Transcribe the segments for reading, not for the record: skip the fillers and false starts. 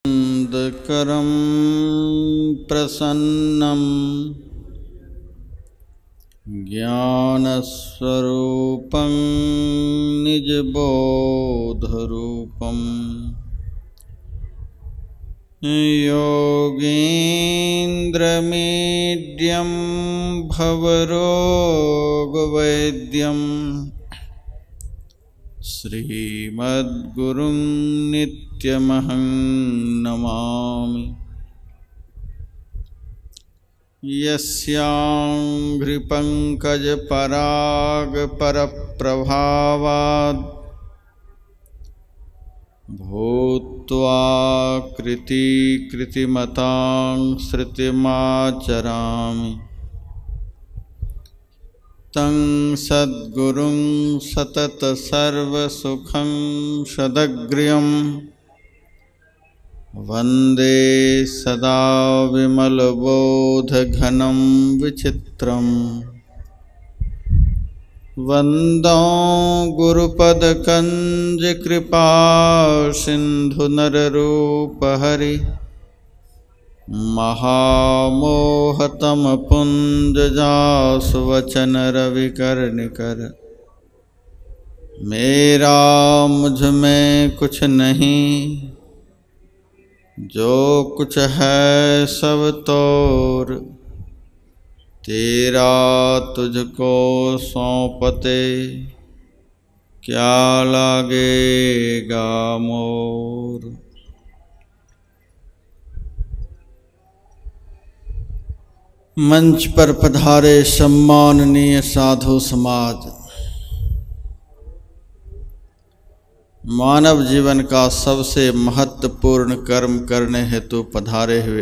करं प्रसन्नं ज्ञानस्वरूपं निजबोधरूपं योगीन्द्रमीड्यं भवरोगवैद्यं श्रीमद्गुरुं नित्यमहं नमामि। यस्याङ्घ्रिपङ्कजपरागपरप्रभावात् भूत्वा कृतिकृतिमतां श्रुतिमाचरामि तं सद्गुरुं सततसर्वसुखं सदग्र्यं वन्दे सदा विमलबोधघनं विचित्रम्। वन्दो गुरुपदकञ्जकृपासिन्धुनररूपहरि महामोहतमपुञ्जजासुवचनरविकर्णिकर। मेरा मुझ में कुछ नहीं, जो कुछ है सब तोर, तेरा तुझको सौंपते क्या लागेगा मोर। मंच पर पधारे सम्माननीय साधु समाज, मानव जीवन का सबसे महत्वपूर्ण कर्म करने हेतु पधारे हुए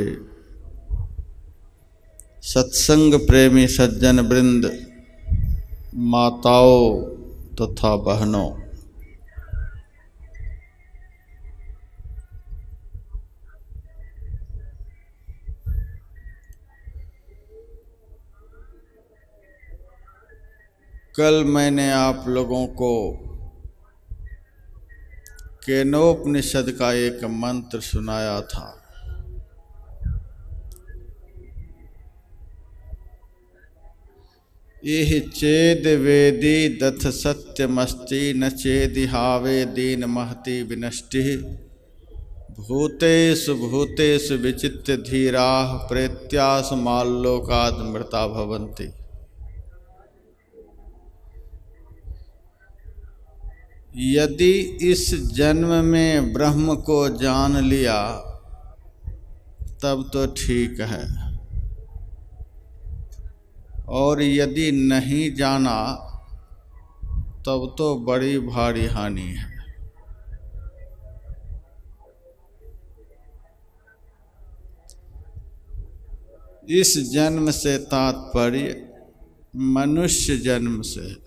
सत्संग प्रेमी सज्जन वृंद, माताओं तथा बहनों, कल मैंने आप लोगों को केनोपनिषद का एक मंत्र सुनाया था। इह चेद वेदी दथ सत्यमस्ति न चेदिहावे दीन महति विनष्टि भूतेषु भूतेषु विचित्य धीराः प्रेत्यास माल्लोकाद् मृता भवन्ति। यदि इस जन्म में ब्रह्म को जान लिया तब तो ठीक है, और यदि नहीं जाना तब तो बड़ी भारी हानि है। इस जन्म से तात्पर्य मनुष्य जन्म से है।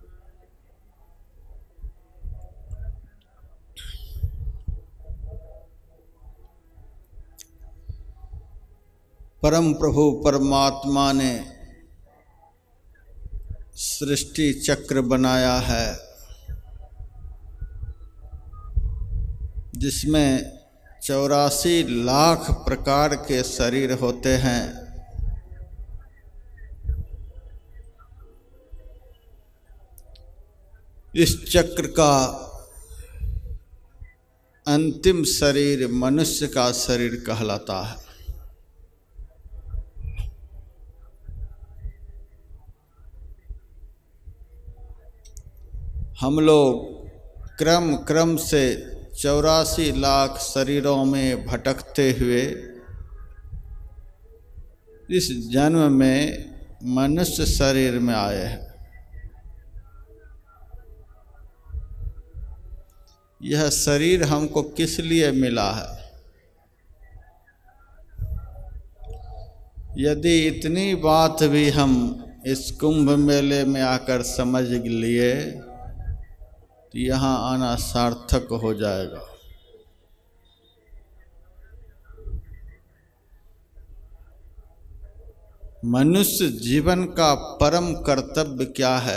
परम प्रभु परमात्मा ने सृष्टि चक्र बनाया है, जिसमें 84 लाख प्रकार के शरीर होते हैं। इस चक्र का अंतिम शरीर मनुष्य का शरीर कहलाता है। हम लोग क्रम क्रम से 84 लाख शरीरों में भटकते हुए इस जन्म में मनुष्य शरीर में आए हैं। यह शरीर हमको किस लिए मिला है? यदि इतनी बात भी हम इस कुंभ मेले में आकर समझ लिए तो यहाँ आना सार्थक हो जाएगा। मनुष्य जीवन का परम कर्तव्य क्या है?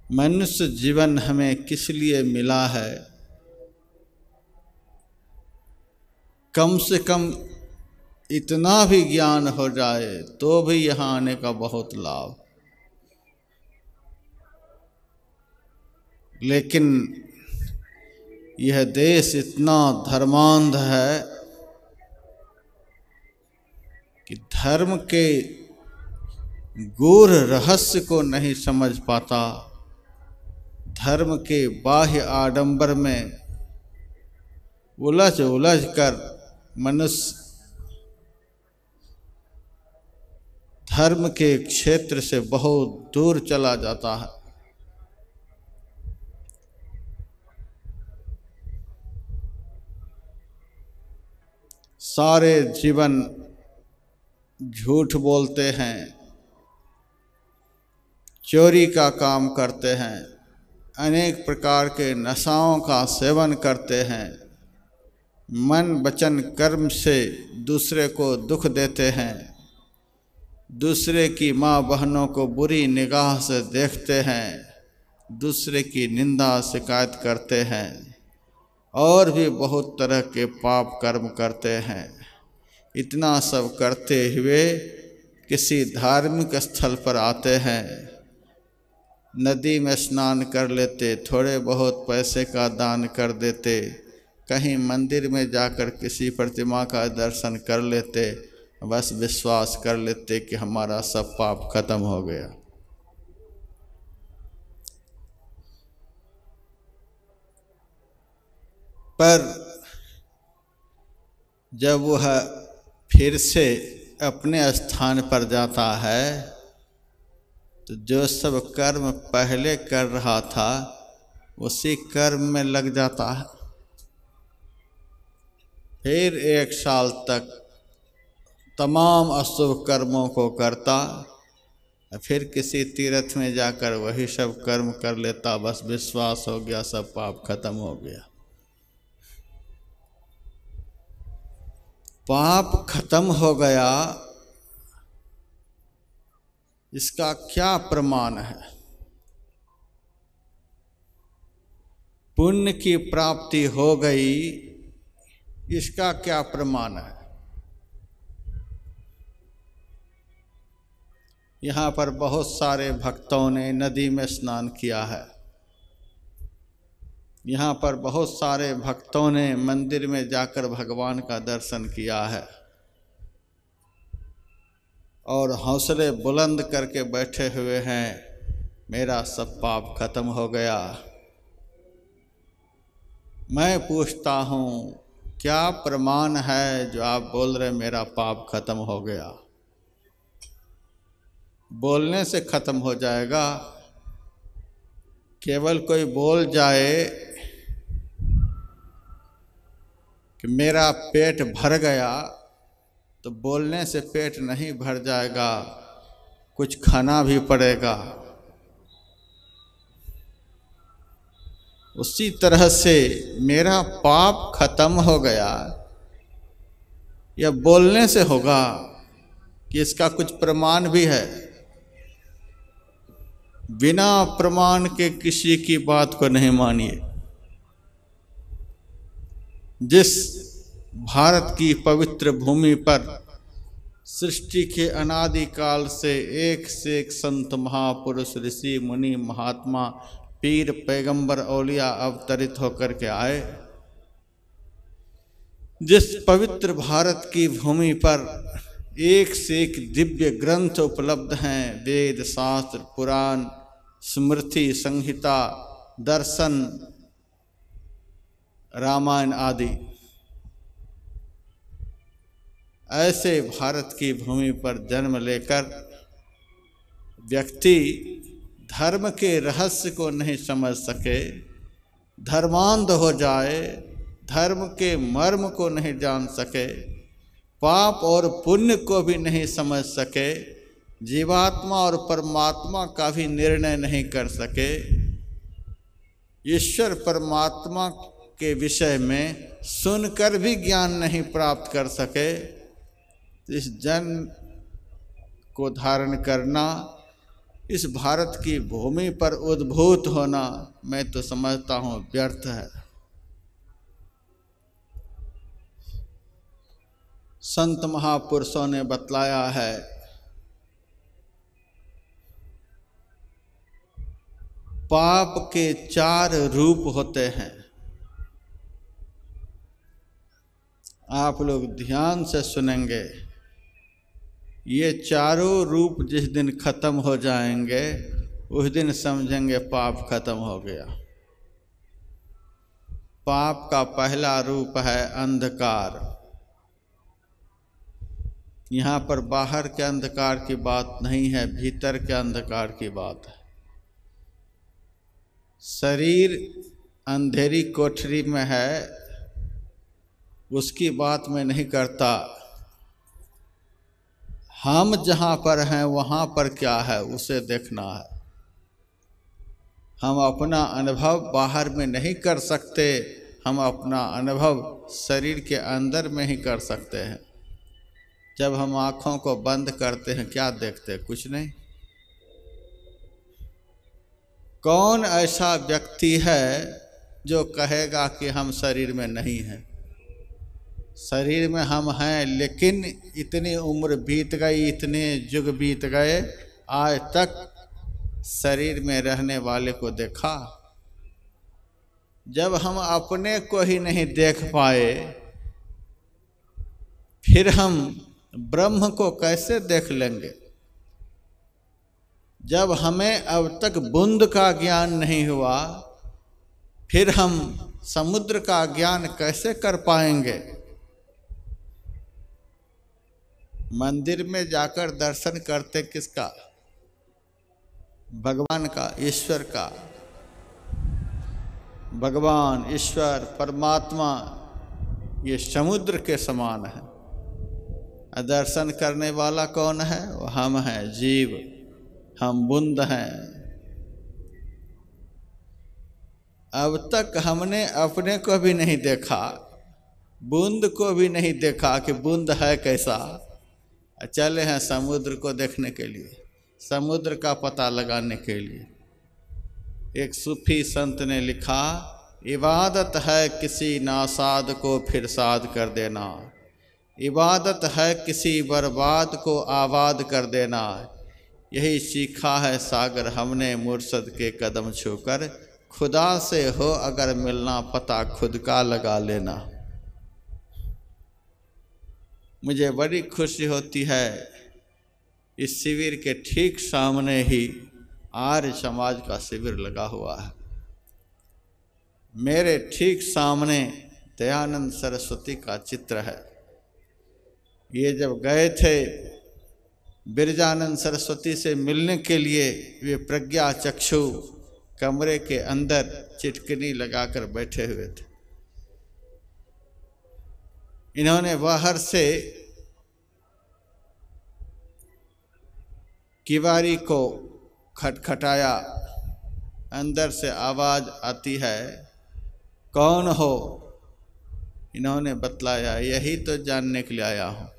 मनुष्य जीवन हमें किस लिए मिला है? कम से कम इतना भी ज्ञान हो जाए तो भी यहाँ आने का बहुत लाभ। लेकिन यह देश इतना धर्मांध है कि धर्म के गूढ़ रहस्य को नहीं समझ पाता। धर्म के बाह्य आडंबर में उलझ उलझ कर मनुष्य धर्म के क्षेत्र से बहुत दूर चला जाता है। सारे जीवन झूठ बोलते हैं, चोरी का काम करते हैं, अनेक प्रकार के नशाओं का सेवन करते हैं, मन वचन कर्म से दूसरे को दुख देते हैं, दूसरे की माँ बहनों को बुरी निगाह से देखते हैं, दूसरे की निंदा शिकायत करते हैं और भी बहुत तरह के पाप कर्म करते हैं। इतना सब करते हुए किसी धार्मिक स्थल पर आते हैं, नदी में स्नान कर लेते, थोड़े बहुत पैसे का दान कर देते, कहीं मंदिर में जाकर किसी प्रतिमा का दर्शन कर लेते, बस विश्वास कर लेते कि हमारा सब पाप खत्म हो गया। पर जब वह फिर से अपने स्थान पर जाता है तो जो सब कर्म पहले कर रहा था उसी कर्म में लग जाता है। फिर 1 साल तक तमाम अशुभ कर्मों को करता, फिर किसी तीर्थ में जाकर वही सब कर्म कर लेता, बस विश्वास हो गया सब पाप खत्म हो गया। पाप खत्म हो गया, इसका क्या प्रमाण है? पुण्य की प्राप्ति हो गई, इसका क्या प्रमाण है? यहाँ पर बहुत सारे भक्तों ने नदी में स्नान किया है, यहाँ पर बहुत सारे भक्तों ने मंदिर में जाकर भगवान का दर्शन किया है और हौसले बुलंद करके बैठे हुए हैं, मेरा सब पाप खत्म हो गया। मैं पूछता हूँ, क्या प्रमाण है जो आप बोल रहे मेरा पाप खत्म हो गया? बोलने से खत्म हो जाएगा? केवल कोई बोल जाए कि मेरा पेट भर गया, तो बोलने से पेट नहीं भर जाएगा, कुछ खाना भी पड़ेगा। उसी तरह से मेरा पाप खत्म हो गया, यह बोलने से होगा कि इसका कुछ प्रमाण भी है। बिना प्रमाण के किसी की बात को नहीं मानिए। जिस भारत की पवित्र भूमि पर सृष्टि के अनादिकाल से एक संत महापुरुष ऋषि मुनि महात्मा पीर पैगंबर औलिया अवतरित होकर के आए, जिस पवित्र भारत की भूमि पर एक से एक दिव्य ग्रंथ उपलब्ध हैं, वेद शास्त्र पुराण स्मृति संहिता दर्शन रामायण आदि, ऐसे भारत की भूमि पर जन्म लेकर व्यक्ति धर्म के रहस्य को नहीं समझ सके, धर्मांध हो जाए, धर्म के मर्म को नहीं जान सके, पाप और पुण्य को भी नहीं समझ सके, जीवात्मा और परमात्मा का भी निर्णय नहीं कर सके, ईश्वर परमात्मा के विषय में सुनकर भी ज्ञान नहीं प्राप्त कर सके, इस जन्म को धारण करना, इस भारत की भूमि पर उद्भूत होना, मैं तो समझता हूँ व्यर्थ है। संत महापुरुषों ने बतलाया है, पाप के 4 रूप होते हैं। आप लोग ध्यान से सुनेंगे। ये चारों रूप जिस दिन खत्म हो जाएंगे उस दिन समझेंगे पाप खत्म हो गया। पाप का पहला रूप है अंधकार। यहाँ पर बाहर के अंधकार की बात नहीं है, भीतर के अंधकार की बात है। शरीर अंधेरी कोठरी में है, उसकी बात मैं नहीं करता। हम जहाँ पर हैं वहाँ पर क्या है उसे देखना है। हम अपना अनुभव बाहर में नहीं कर सकते, हम अपना अनुभव शरीर के अंदर में ही कर सकते हैं। जब हम आँखों को बंद करते हैं क्या देखते हैं? कुछ नहीं। कौन ऐसा व्यक्ति है जो कहेगा कि हम शरीर में नहीं हैं? शरीर में हम हैं, लेकिन इतनी उम्र बीत गई, इतने युग बीत गए, आज तक शरीर में रहने वाले को देखा? जब हम अपने को ही नहीं देख पाए, फिर हम ब्रह्म को कैसे देख लेंगे? जब हमें अब तक बूंद का ज्ञान नहीं हुआ, फिर हम समुद्र का ज्ञान कैसे कर पाएंगे? मंदिर में जाकर दर्शन करते किसका? भगवान का, ईश्वर का। भगवान, ईश्वर, परमात्मा ये समुद्र के समान है। दर्शन करने वाला कौन है? वो हम हैं, जीव। हम बूंद हैं। अब तक हमने अपने को भी नहीं देखा, बूंद को भी नहीं देखा कि बूंद है कैसा। चले हैं समुद्र को देखने के लिए, समुद्र का पता लगाने के लिए। एक सूफी संत ने लिखा, इबादत है किसी नासाद को फिर साद कर देना, इबादत है किसी बर्बाद को आबाद कर देना। यही सीखा है सागर हमने मुर्शद के कदम छूकर, खुदा से हो अगर मिलना पता खुद का लगा लेना। मुझे बड़ी खुशी होती है, इस शिविर के ठीक सामने ही आर्य समाज का शिविर लगा हुआ है। मेरे ठीक सामने दयानंद सरस्वती का चित्र है। ये जब गए थे बिरजानंद सरस्वती से मिलने के लिए, वे प्रज्ञा चक्षु कमरे के अंदर चिटकनी लगाकर बैठे हुए थे। इन्होंने बाहर से किवारी को खटखटाया, अंदर से आवाज़ आती है, कौन हो? इन्होंने बतलाया, यही तो जानने के लिए आया हूँ।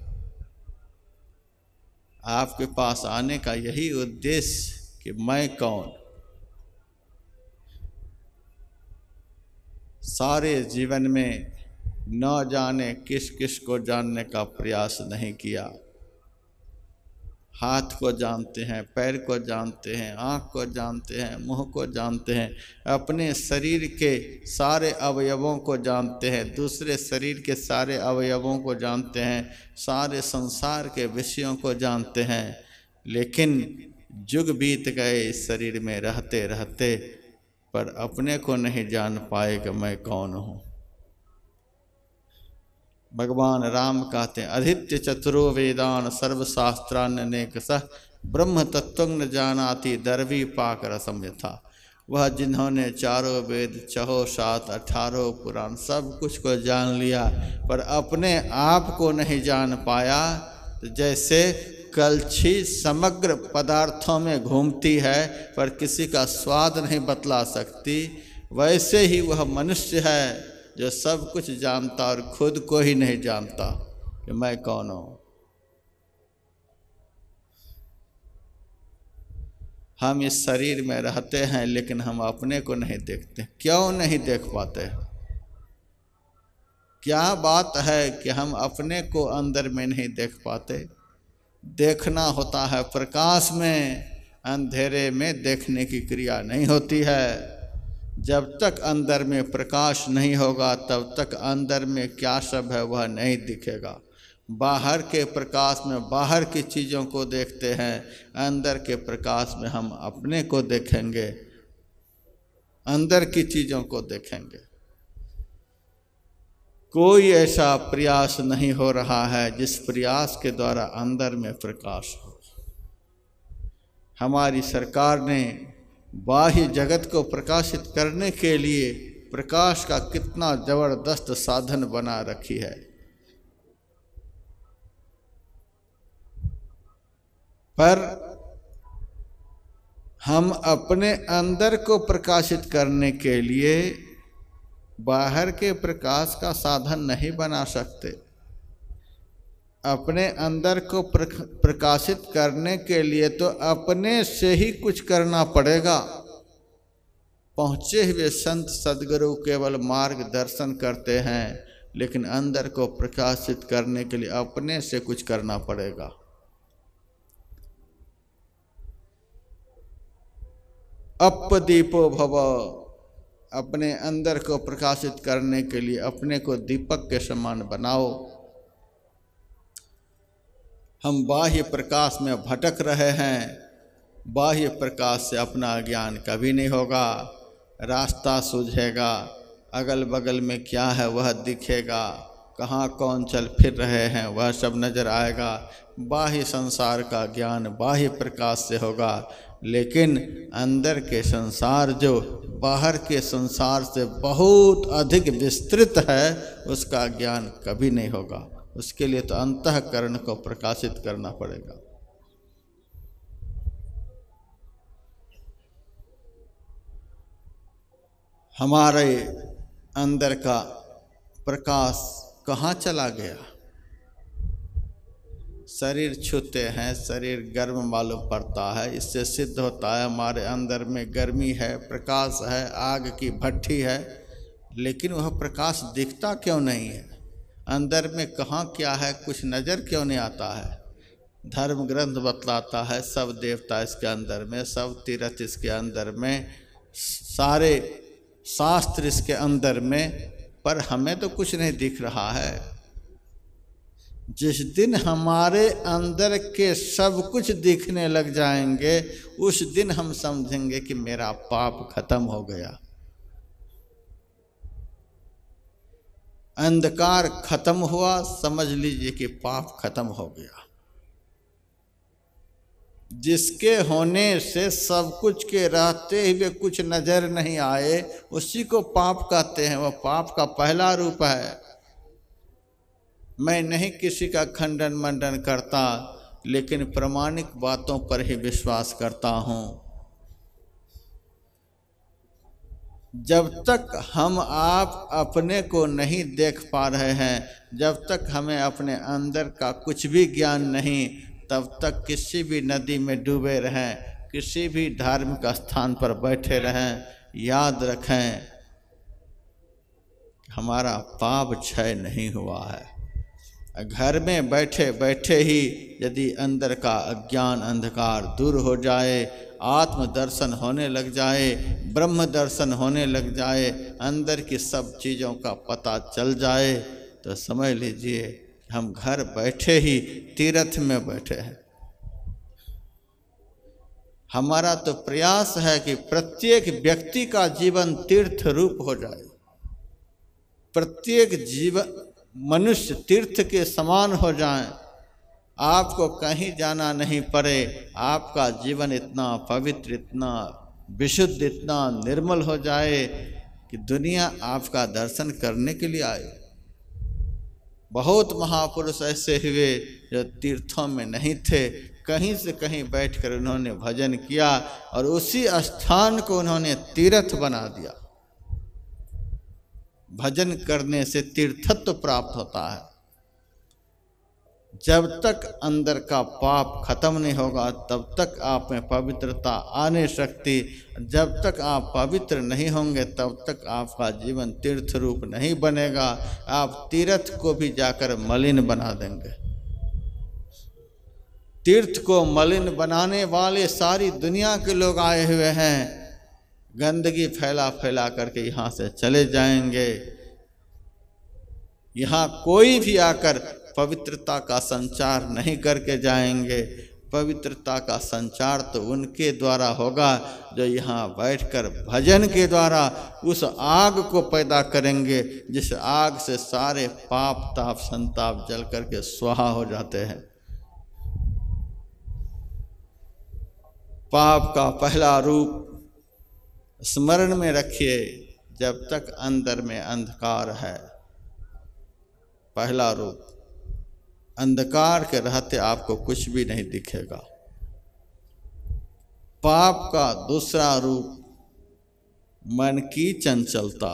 आपके पास आने का यही उद्देश्य कि मैं कौन। सारे जीवन में न जाने किस किस को जानने का प्रयास नहीं किया। हाथ को जानते हैं, पैर को जानते हैं, आँख को जानते हैं, मुँह को जानते हैं, अपने शरीर के सारे अवयवों को जानते हैं, दूसरे शरीर के सारे अवयवों को जानते हैं, सारे संसार के विषयों को जानते हैं। लेकिन युग बीत गए इस शरीर में रहते रहते, पर अपने को नहीं जान पाए कि मैं कौन हूँ। भगवान राम कहते हैं, अधित्य चतुरो वेदान सर्वशास्त्रान अनेकशः ब्रह्म तत्वं न जानाति दर्वी पाक रसम यथा। वह जिन्होंने चारों वेद, चहो सात, 18 पुराण सब कुछ को जान लिया, पर अपने आप को नहीं जान पाया। तो जैसे कलछी समग्र पदार्थों में घूमती है पर किसी का स्वाद नहीं बतला सकती, वैसे ही वह मनुष्य है जो सब कुछ जानता और खुद को ही नहीं जानता कि मैं कौन हूँ। हम इस शरीर में रहते हैं लेकिन हम अपने को नहीं देखते। क्यों नहीं देख पाते? क्या बात है कि हम अपने को अंदर में नहीं देख पाते। देखना होता है प्रकाश में, अंधेरे में देखने की क्रिया नहीं होती है। जब तक अंदर में प्रकाश नहीं होगा तब तक अंदर में क्या सब है वह नहीं दिखेगा। बाहर के प्रकाश में बाहर की चीज़ों को देखते हैं, अंदर के प्रकाश में हम अपने को देखेंगे, अंदर की चीज़ों को देखेंगे। कोई ऐसा प्रयास नहीं हो रहा है जिस प्रयास के द्वारा अंदर में प्रकाश हो। हमारी सरकार ने बाह्य जगत को प्रकाशित करने के लिए प्रकाश का कितना जबरदस्त साधन बना रखी है। पर हम अपने अंदर को प्रकाशित करने के लिए बाहर के प्रकाश का साधन नहीं बना सकते। अपने अंदर को प्रकाशित करने के लिए तो अपने से ही कुछ करना पड़ेगा। पहुँचे हुए संत सद्गुरु केवल मार्गदर्शन करते हैं, लेकिन अंदर को प्रकाशित करने के लिए अपने से कुछ करना पड़ेगा। अपदीपो भव, अपने अंदर को प्रकाशित करने के लिए अपने को दीपक के समान बनाओ। हम बाह्य प्रकाश में भटक रहे हैं। बाह्य प्रकाश से अपना ज्ञान कभी नहीं होगा। रास्ता सूझेगा, अगल बगल में क्या है वह दिखेगा, कहाँ कौन चल फिर रहे हैं वह सब नज़र आएगा। बाह्य संसार का ज्ञान बाह्य प्रकाश से होगा, लेकिन अंदर के संसार जो बाहर के संसार से बहुत अधिक विस्तृत है उसका ज्ञान कभी नहीं होगा। उसके लिए तो अंतःकरण को प्रकाशित करना पड़ेगा। हमारे अंदर का प्रकाश कहाँ चला गया? शरीर छूते हैं, शरीर गर्म मालूम पड़ता है। इससे सिद्ध होता है हमारे अंदर में गर्मी है, प्रकाश है, आग की भट्ठी है, लेकिन वह प्रकाश दिखता क्यों नहीं है? अंदर में कहाँ क्या है कुछ नज़र क्यों नहीं आता है? धर्म ग्रंथ बतलाता है सब देवता इसके अंदर में, सब तीर्थ इसके अंदर में, सारे शास्त्र इसके अंदर में, पर हमें तो कुछ नहीं दिख रहा है। जिस दिन हमारे अंदर के सब कुछ दिखने लग जाएंगे उस दिन हम समझेंगे कि मेरा पाप खत्म हो गया, अंधकार खत्म हुआ, समझ लीजिए कि पाप खत्म हो गया। जिसके होने से सब कुछ के रहते हुए कुछ नजर नहीं आए उसी को पाप कहते हैं। वह पाप का पहला रूप है। मैं नहीं किसी का खंडन मंडन करता, लेकिन प्रामाणिक बातों पर ही विश्वास करता हूँ। जब तक हम आप अपने को नहीं देख पा रहे हैं, जब तक हमें अपने अंदर का कुछ भी ज्ञान नहीं, तब तक किसी भी नदी में डूबे रहें, किसी भी धार्मिक स्थान पर बैठे रहें, याद रखें हमारा पाप क्षय नहीं हुआ है। घर में बैठे बैठे ही यदि अंदर का अज्ञान अंधकार दूर हो जाए, आत्म दर्शन होने लग जाए, ब्रह्म दर्शन होने लग जाए, अंदर की सब चीज़ों का पता चल जाए, तो समझ लीजिए हम घर बैठे ही तीर्थ में बैठे हैं। हमारा तो प्रयास है कि प्रत्येक व्यक्ति का जीवन तीर्थ रूप हो जाए, प्रत्येक जीवन मनुष्य तीर्थ के समान हो जाए, आपको कहीं जाना नहीं पड़े, आपका जीवन इतना पवित्र, इतना विशुद्ध, इतना निर्मल हो जाए कि दुनिया आपका दर्शन करने के लिए आए। बहुत महापुरुष ऐसे हुए जो तीर्थों में नहीं थे, कहीं से कहीं बैठकर उन्होंने भजन किया और उसी स्थान को उन्होंने तीर्थ बना दिया। भजन करने से तीर्थत्व प्राप्त होता है। जब तक अंदर का पाप खत्म नहीं होगा तब तक आप में पवित्रता आ नहीं सकती। जब तक आप पवित्र नहीं होंगे तब तक आपका जीवन तीर्थ रूप नहीं बनेगा। आप तीर्थ को भी जाकर मलिन बना देंगे। तीर्थ को मलिन बनाने वाले सारी दुनिया के लोग आए हुए हैं, गंदगी फैला फैला करके यहाँ से चले जाएंगे। यहाँ कोई भी आकर पवित्रता का संचार नहीं करके जाएंगे। पवित्रता का संचार तो उनके द्वारा होगा जो यहाँ बैठकर भजन के द्वारा उस आग को पैदा करेंगे जिस आग से सारे पाप ताप संताप जल करके स्वाहा हो जाते हैं। पाप का पहला रूप स्मरण में रखिए, जब तक अंदर में अंधकार है। पहला रूप, अंधकार के रहते आपको कुछ भी नहीं दिखेगा। पाप का दूसरा रूप, मन की चंचलता।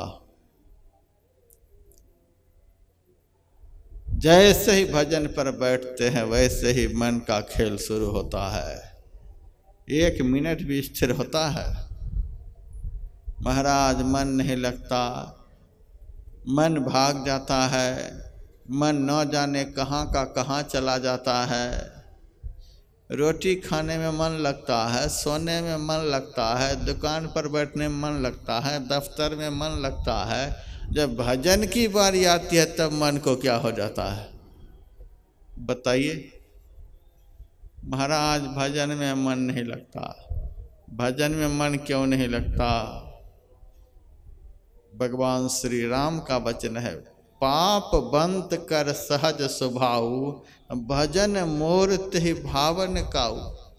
जैसे ही भजन पर बैठते हैं वैसे ही मन का खेल शुरू होता है। 1 मिनट भी स्थिर होता है महाराज मन नहीं लगता, मन भाग जाता है, मन न जाने कहाँ का कहाँ चला जाता है। रोटी खाने में मन लगता है, सोने में मन लगता है, दुकान पर बैठने में मन लगता है, दफ्तर में मन लगता है। जब भजन की बारी आती है तब मन को क्या हो जाता है बताइए। महाराज भजन में मन नहीं लगता। भजन में मन क्यों नहीं लगता? भगवान श्री राम का वचन है, पाप बंत कर सहज स्वभाव, भजन मूर्ति भावन काऊ।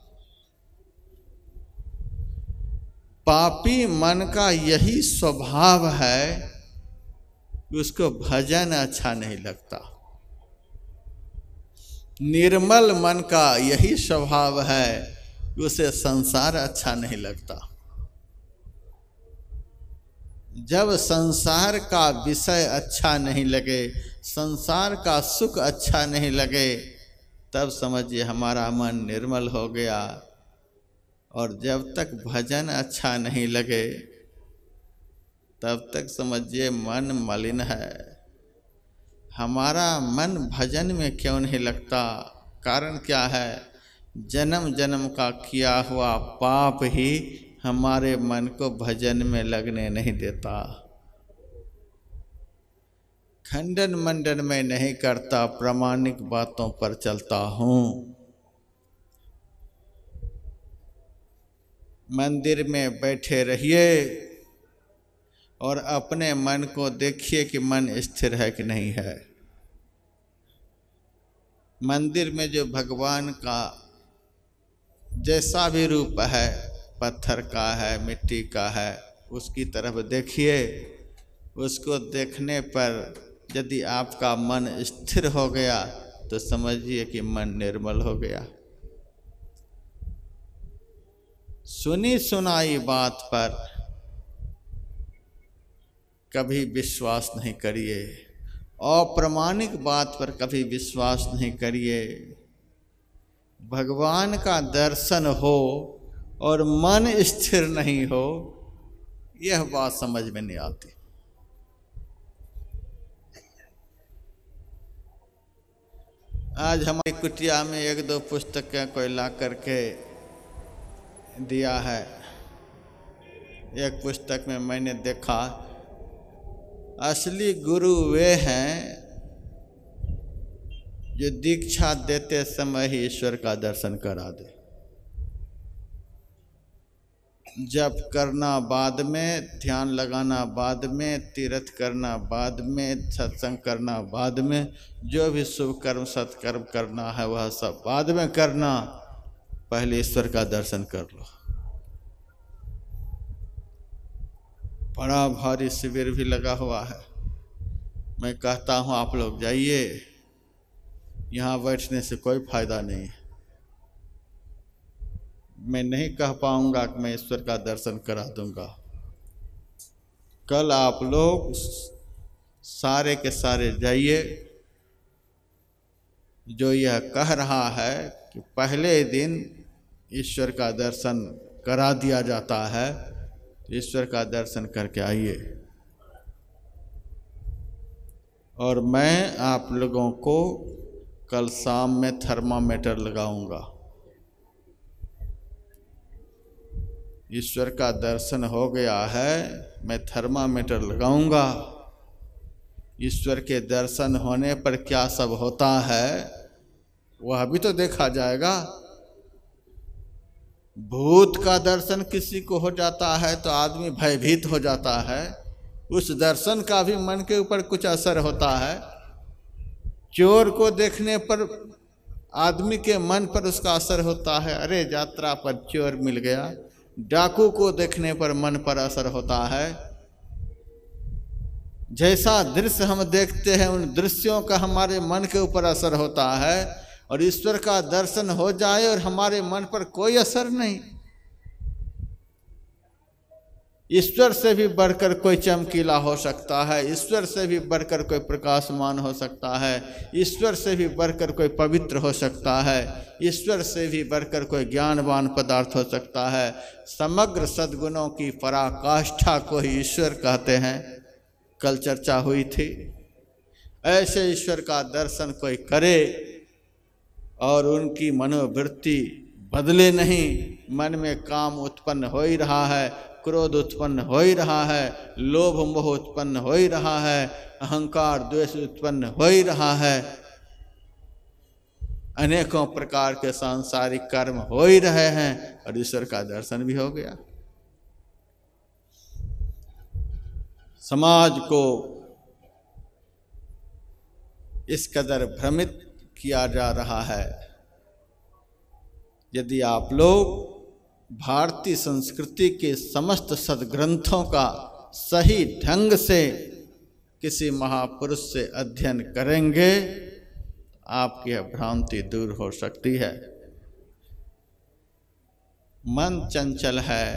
पापी मन का यही स्वभाव है, उसको भजन अच्छा नहीं लगता। निर्मल मन का यही स्वभाव है, उसे संसार अच्छा नहीं लगता। जब संसार का विषय अच्छा नहीं लगे, संसार का सुख अच्छा नहीं लगे, तब समझिए हमारा मन निर्मल हो गया। और जब तक भजन अच्छा नहीं लगे तब तक समझिए मन मलिन है। हमारा मन भजन में क्यों नहीं लगता? कारण क्या है? जन्म जन्म का किया हुआ पाप ही हमारे मन को भजन में लगने नहीं देता। खंडन मंडन में नहीं करता, प्रामाणिक बातों पर चलता हूँ। मंदिर में बैठे रहिए और अपने मन को देखिए कि मन स्थिर है कि नहीं है। मंदिर में जो भगवान का जैसा भी रूप है, पत्थर का है, मिट्टी का है, उसकी तरफ देखिए। उसको देखने पर यदि आपका मन स्थिर हो गया तो समझिए कि मन निर्मल हो गया। सुनी सुनाई बात पर कभी विश्वास नहीं करिए, अप्रामाणिक बात पर कभी विश्वास नहीं करिए। भगवान का दर्शन हो और मन स्थिर नहीं हो, यह बात समझ में नहीं आती। आज हमारी कुटिया में 1-2 पुस्तकें कोई ला करके दिया है। एक पुस्तक में मैंने देखा, असली गुरु वे हैं जो दीक्षा देते समय ही ईश्वर का दर्शन करा दे। जप करना बाद में, ध्यान लगाना बाद में, तीर्थ करना बाद में, सत्संग करना बाद में, जो भी शुभ कर्म सत्कर्म करना है वह सब बाद में करना। पहले ईश्वर का दर्शन कर लो। बड़ा भारी शिविर भी लगा हुआ है। मैं कहता हूँ आप लोग जाइए, यहाँ बैठने से कोई फायदा नहीं है। मैं नहीं कह पाऊंगा कि मैं ईश्वर का दर्शन करा दूंगा। कल आप लोग सारे के सारे जाइए, जो यह कह रहा है कि पहले दिन ईश्वर का दर्शन करा दिया जाता है, तो ईश्वर का दर्शन करके आइए। और मैं आप लोगों को कल शाम में थर्मामीटर लगाऊंगा। ईश्वर का दर्शन हो गया है, मैं थर्मामीटर लगाऊंगा। ईश्वर के दर्शन होने पर क्या सब होता है वह भी तो देखा जाएगा। भूत का दर्शन किसी को हो जाता है तो आदमी भयभीत हो जाता है, उस दर्शन का भी मन के ऊपर कुछ असर होता है। चोर को देखने पर आदमी के मन पर उसका असर होता है, अरे यात्रा पर चोर मिल गया। डाकू को देखने पर मन पर असर होता है। जैसा दृश्य हम देखते हैं उन दृश्यों का हमारे मन के ऊपर असर होता है। और ईश्वर का दर्शन हो जाए और हमारे मन पर कोई असर नहीं। ईश्वर से भी बढ़कर कोई चमकीला हो सकता है, ईश्वर से भी बढ़कर कोई प्रकाशमान हो सकता है, ईश्वर से भी बढ़कर कोई पवित्र हो सकता है, ईश्वर से भी बढ़कर कोई ज्ञानवान पदार्थ हो सकता है। समग्र सद्गुणों की पराकाष्ठा को ही ईश्वर कहते हैं। कल चर्चा हुई थी। ऐसे ईश्वर का दर्शन कोई करे और उनकी मनोवृत्ति बदले नहीं, मन में काम उत्पन्न हो ही रहा है, क्रोध उत्पन्न हो ही रहा है, लोभ मोह उत्पन्न हो ही रहा है, अहंकार द्वेष उत्पन्न हो ही रहा है, अनेकों प्रकार के सांसारिक कर्म हो ही रहे हैं और ईश्वर का दर्शन भी हो गया। समाज को इस कदर भ्रमित किया जा रहा है। यदि आप लोग भारतीय संस्कृति के समस्त सद्ग्रंथों का सही ढंग से किसी महापुरुष से अध्ययन करेंगे, आपकी भ्रांति दूर हो सकती है। मन चंचल है।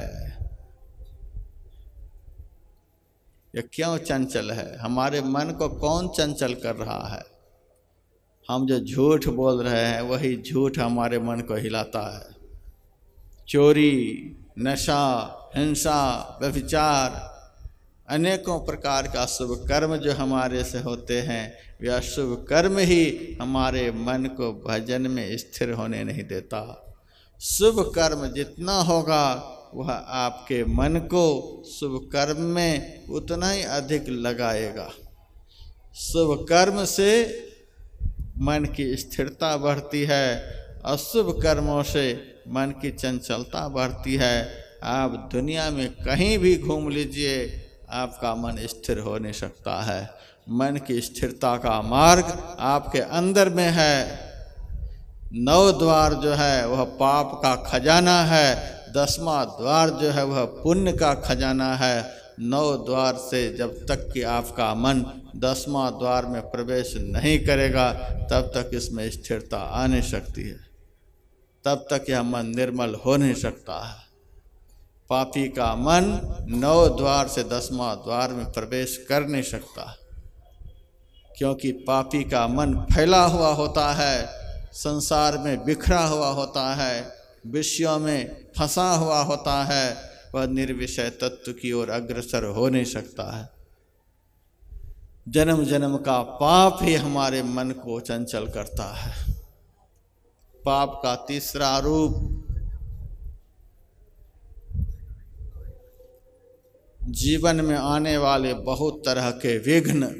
यह क्यों चंचल है? हमारे मन को कौन चंचल कर रहा है? हम जो झूठ बोल रहे हैं वही झूठ हमारे मन को हिलाता है। चोरी, नशा, हिंसा, व्यभिचार, अनेकों प्रकार का शुभ कर्म जो हमारे से होते हैं, वह शुभ कर्म ही हमारे मन को भजन में स्थिर होने नहीं देता। शुभ कर्म जितना होगा वह आपके मन को शुभ कर्म में उतना ही अधिक लगाएगा। शुभ कर्म से मन की स्थिरता बढ़ती है, अशुभ कर्मों से मन की चंचलता बढ़ती है। आप दुनिया में कहीं भी घूम लीजिए, आपका मन स्थिर हो नहीं सकता है। मन की स्थिरता का मार्ग आपके अंदर में है। 9 द्वार जो है वह पाप का खजाना है, 10वां द्वार जो है वह पुण्य का खजाना है। 9 द्वार से जब तक कि आपका मन 10वां द्वार में प्रवेश नहीं करेगा, तब तक इसमें स्थिरता आ नहीं सकती है, तब तक यह मन निर्मल हो नहीं सकता है। पापी का मन 9 द्वार से 10वां द्वार में प्रवेश कर नहीं सकता, क्योंकि पापी का मन फैला हुआ होता है, संसार में बिखरा हुआ होता है, विषयों में फंसा हुआ होता है, वह निर्विषय तत्व की ओर अग्रसर हो नहीं सकता है। जन्म जन्म का पाप ही हमारे मन को चंचल करता है। पाप का तीसरा रूप जीवन में आने वाले बहुत तरह के विघ्न।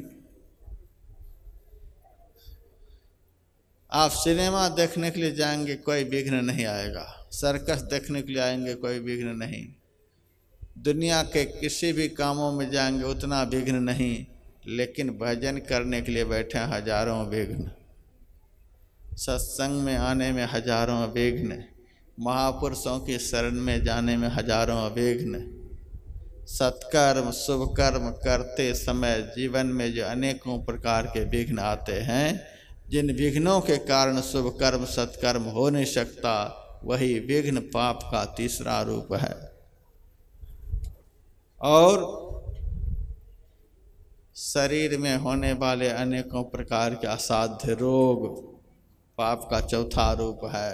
आप सिनेमा देखने के लिए जाएंगे, कोई विघ्न नहीं आएगा। सर्कस देखने के लिए आएंगे, कोई विघ्न नहीं। दुनिया के किसी भी कामों में जाएंगे, उतना विघ्न नहीं। लेकिन भजन करने के लिए बैठे हजारों विघ्न, सत्संग में आने में हजारों विघ्न, महापुरुषों की शरण में जाने में हजारों विघ्न। सत्कर्म शुभ कर्म करते समय जीवन में जो अनेकों प्रकार के विघ्न आते हैं, जिन विघ्नों के कारण शुभ कर्म सत्कर्म हो नहीं सकता, वही विघ्न पाप का तीसरा रूप है। और शरीर में होने वाले अनेकों प्रकार के असाध्य रोग, पाप का चौथा रूप है।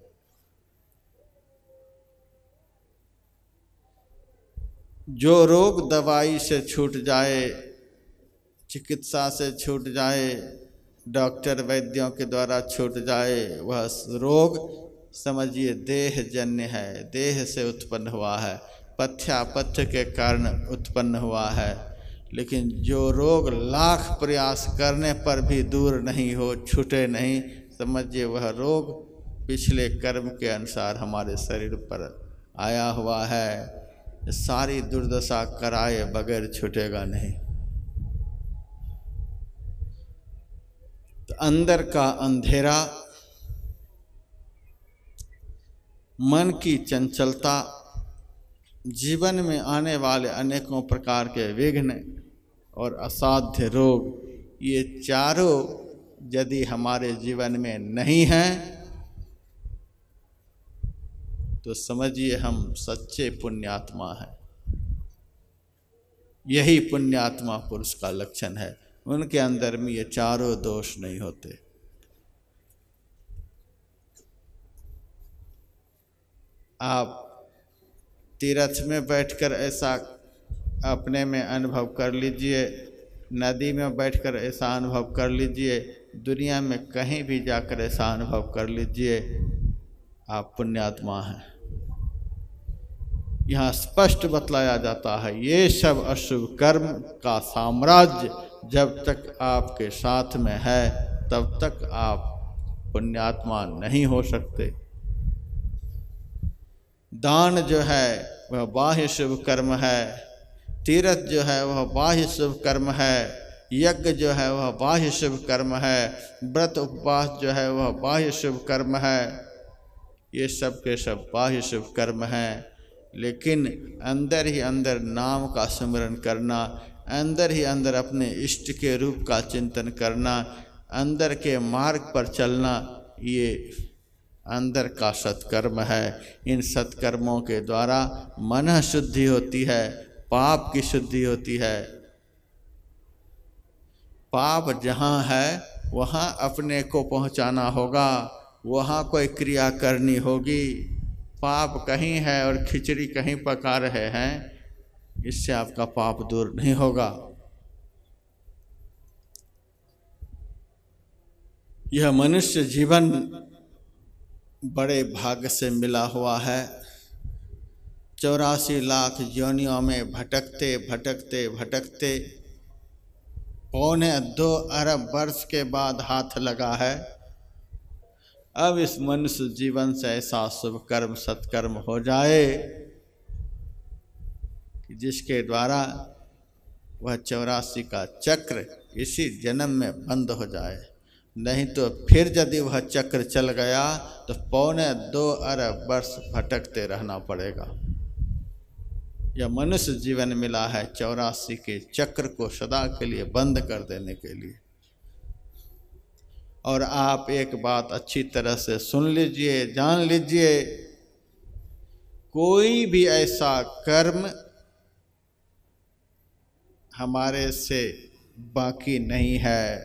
जो रोग दवाई से छूट जाए, चिकित्सा से छूट जाए, डॉक्टर वैद्यों के द्वारा छूट जाए, वह रोग समझिए देह जन्य है, देह से उत्पन्न हुआ है, पथ्यापथ्य के कारण उत्पन्न हुआ है। लेकिन जो रोग लाख प्रयास करने पर भी दूर नहीं हो, छूटे नहीं, समझिए वह रोग पिछले कर्म के अनुसार हमारे शरीर पर आया हुआ है। सारी दुर्दशा कराए बगैर छूटेगा नहीं। तो अंदर का अंधेरा, मन की चंचलता, जीवन में आने वाले अनेकों प्रकार के विघ्न और असाध्य रोग, ये चारों यदि हमारे जीवन में नहीं हैं तो समझिए हम सच्चे पुण्यात्मा हैं। यही पुण्यात्मा पुरुष का लक्षण है। उनके अंदर में ये चारों दोष नहीं होते। आप तीर्थ में बैठकर ऐसा अपने में अनुभव कर लीजिए, नदी में बैठकर ऐसा अनुभव कर लीजिए, दुनिया में कहीं भी जाकर ऐसा अनुभव कर लीजिए, आप पुण्यात्मा हैं। यहाँ स्पष्ट बतलाया जाता है, ये सब अशुभ कर्म का साम्राज्य जब तक आपके साथ में है तब तक आप पुण्यात्मा नहीं हो सकते। दान जो है वह बाह्य शुभ कर्म है, तीर्थ जो है वह बाह्य शुभ कर्म है, यज्ञ जो है वह बाह्य शुभ कर्म है, व्रत उपवास जो है वह बाह्य शुभ कर्म है। ये सब के सब बाह्य शुभ कर्म हैं। लेकिन अंदर ही अंदर नाम का स्मरण करना, अंदर ही अंदर अपने इष्ट के रूप का चिंतन करना, अंदर के मार्ग पर चलना, ये अंदर का सत्कर्म है। इन सत्कर्मों के द्वारा मन शुद्धि होती है, पाप की शुद्धि होती है। पाप जहाँ है वहाँ अपने को पहुँचाना होगा, वहाँ कोई क्रिया करनी होगी। पाप कहीं है और खिचड़ी कहीं पका रहे हैं, इससे आपका पाप दूर नहीं होगा। यह मनुष्य जीवन बड़े भाग्य से मिला हुआ है। 84 लाख योनियों में भटकते भटकते भटकते 2.25 अरब वर्ष के बाद हाथ लगा है। अब इस मनुष्य जीवन से ऐसा शुभ कर्म सत्कर्म हो जाए कि जिसके द्वारा वह 84 का चक्र इसी जन्म में बंद हो जाए। नहीं तो फिर यदि वह चक्र चल गया तो 2.25 अरब वर्ष भटकते रहना पड़ेगा। यह मनुष्य जीवन मिला है 84 के चक्र को सदा के लिए बंद कर देने के लिए। और आप एक बात अच्छी तरह से सुन लीजिए, जान लीजिए, कोई भी ऐसा कर्म हमारे से बाकी नहीं है।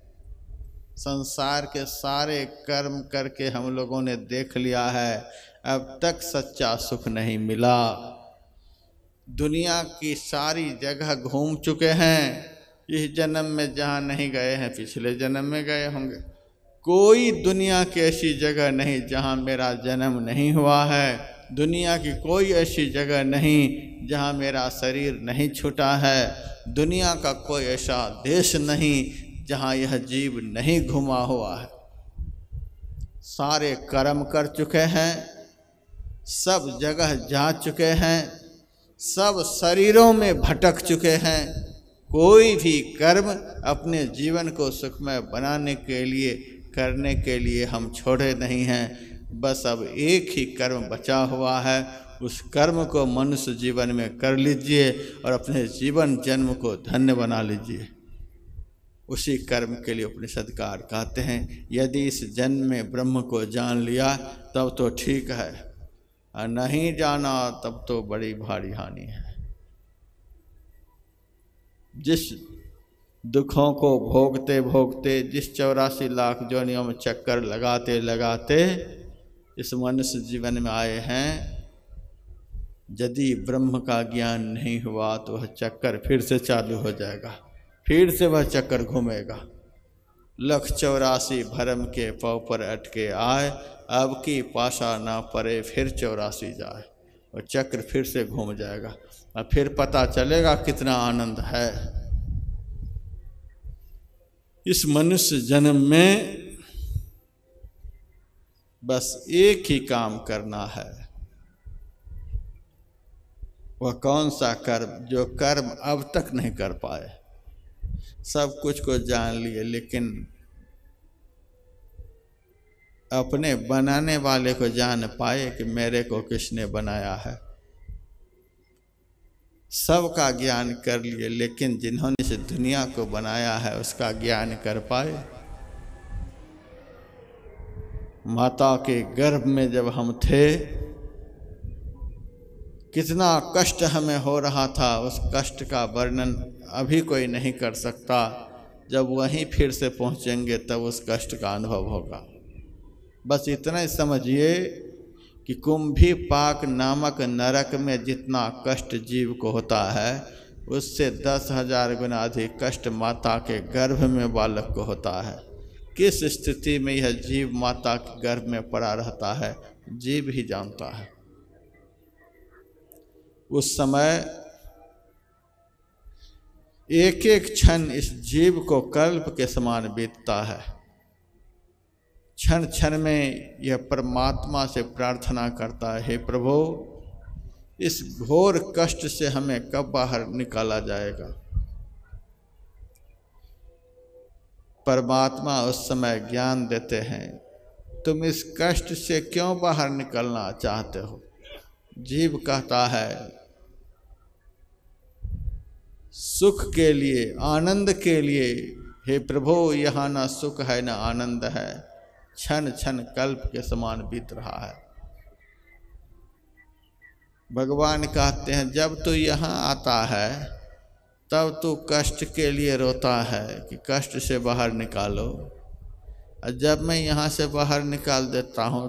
संसार के सारे कर्म करके हम लोगों ने देख लिया है, अब तक सच्चा सुख नहीं मिला। दुनिया की सारी जगह घूम चुके हैं, इस जन्म में जहाँ नहीं गए हैं पिछले जन्म में गए होंगे। कोई दुनिया की ऐसी जगह नहीं जहाँ मेरा जन्म नहीं हुआ है। दुनिया की कोई ऐसी जगह नहीं जहाँ मेरा शरीर नहीं छूटा है। दुनिया का कोई ऐसा देश नहीं जहाँ यह जीव नहीं घुमा हुआ है। सारे कर्म कर चुके हैं, सब जगह जा चुके हैं, सब शरीरों में भटक चुके हैं। कोई भी कर्म अपने जीवन को सुखमय बनाने के लिए करने के लिए हम छोड़े नहीं हैं। बस अब एक ही कर्म बचा हुआ है, उस कर्म को मनुष्य जीवन में कर लीजिए और अपने जीवन जन्म को धन्य बना लीजिए। उसी कर्म के लिए उपनिषदकार कहते हैं, यदि इस जन्म में ब्रह्म को जान लिया तब तो ठीक है, और नहीं जाना तब तो बड़ी भारी हानि है। जिस दुखों को भोगते भोगते जिस 84 लाख योनियों में चक्कर लगाते लगाते इस मनुष्य जीवन में आए हैं, यदि ब्रह्म का ज्ञान नहीं हुआ तो वह चक्कर फिर से चालू हो जाएगा, फिर से वह चक्कर घूमेगा। 184 भरम के पौ पर अटके आए, अब की पाशा ना पड़े फिर 84 जाए। और चक्र फिर से घूम जाएगा और फिर पता चलेगा कितना आनंद है। इस मनुष्य जन्म में बस एक ही काम करना है। वह कौन सा कर्म? जो कर्म अब तक नहीं कर पाए। सब कुछ को जान लिए लेकिन अपने बनाने वाले को जान पाए कि मेरे को किसने बनाया है। सबका ज्ञान कर लिए लेकिन जिन्होंने इस दुनिया को बनाया है उसका ज्ञान कर पाए। माता के गर्भ में जब हम थे कितना कष्ट हमें हो रहा था, उस कष्ट का वर्णन अभी कोई नहीं कर सकता। जब वहीं फिर से पहुंचेंगे तब उस कष्ट का अनुभव होगा। बस इतना ही समझिए कि कुंभी पाक नामक नरक में जितना कष्ट जीव को होता है उससे 10,000 गुना अधिक कष्ट माता के गर्भ में बालक को होता है। किस स्थिति में यह जीव माता के गर्भ में पड़ा रहता है जीव ही जानता है। उस समय एक एक क्षण इस जीव को कल्प के समान बीतता है। क्षण क्षण में यह परमात्मा से प्रार्थना करता है, हे प्रभु इस घोर कष्ट से हमें कब बाहर निकाला जाएगा। परमात्मा उस समय ज्ञान देते हैं, तुम इस कष्ट से क्यों बाहर निकलना चाहते हो। जीव कहता है सुख के लिए, आनंद के लिए, हे प्रभु यहाँ ना सुख है ना आनंद है, क्षण क्षण कल्प के समान बीत रहा है। भगवान कहते हैं जब तू यहाँ आता है तब तू कष्ट के लिए रोता है कि कष्ट से बाहर निकालो, और जब मैं यहाँ से बाहर निकाल देता हूँ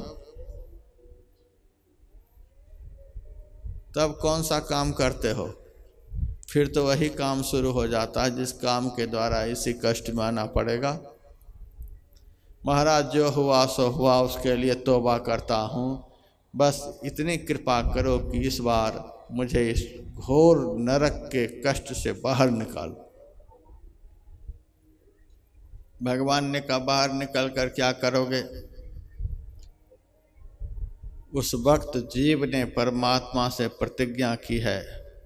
तब कौन सा काम करते हो। फिर तो वही काम शुरू हो जाता है जिस काम के द्वारा इसी कष्ट में आना पड़ेगा। महाराज जो हुआ सो हुआ, उसके लिए तौबा करता हूँ, बस इतनी कृपा करो कि इस बार मुझे इस घोर नरक के कष्ट से बाहर निकालो। भगवान ने कहा बाहर निकल कर क्या करोगे। उस वक्त जीव ने परमात्मा से प्रतिज्ञा की है।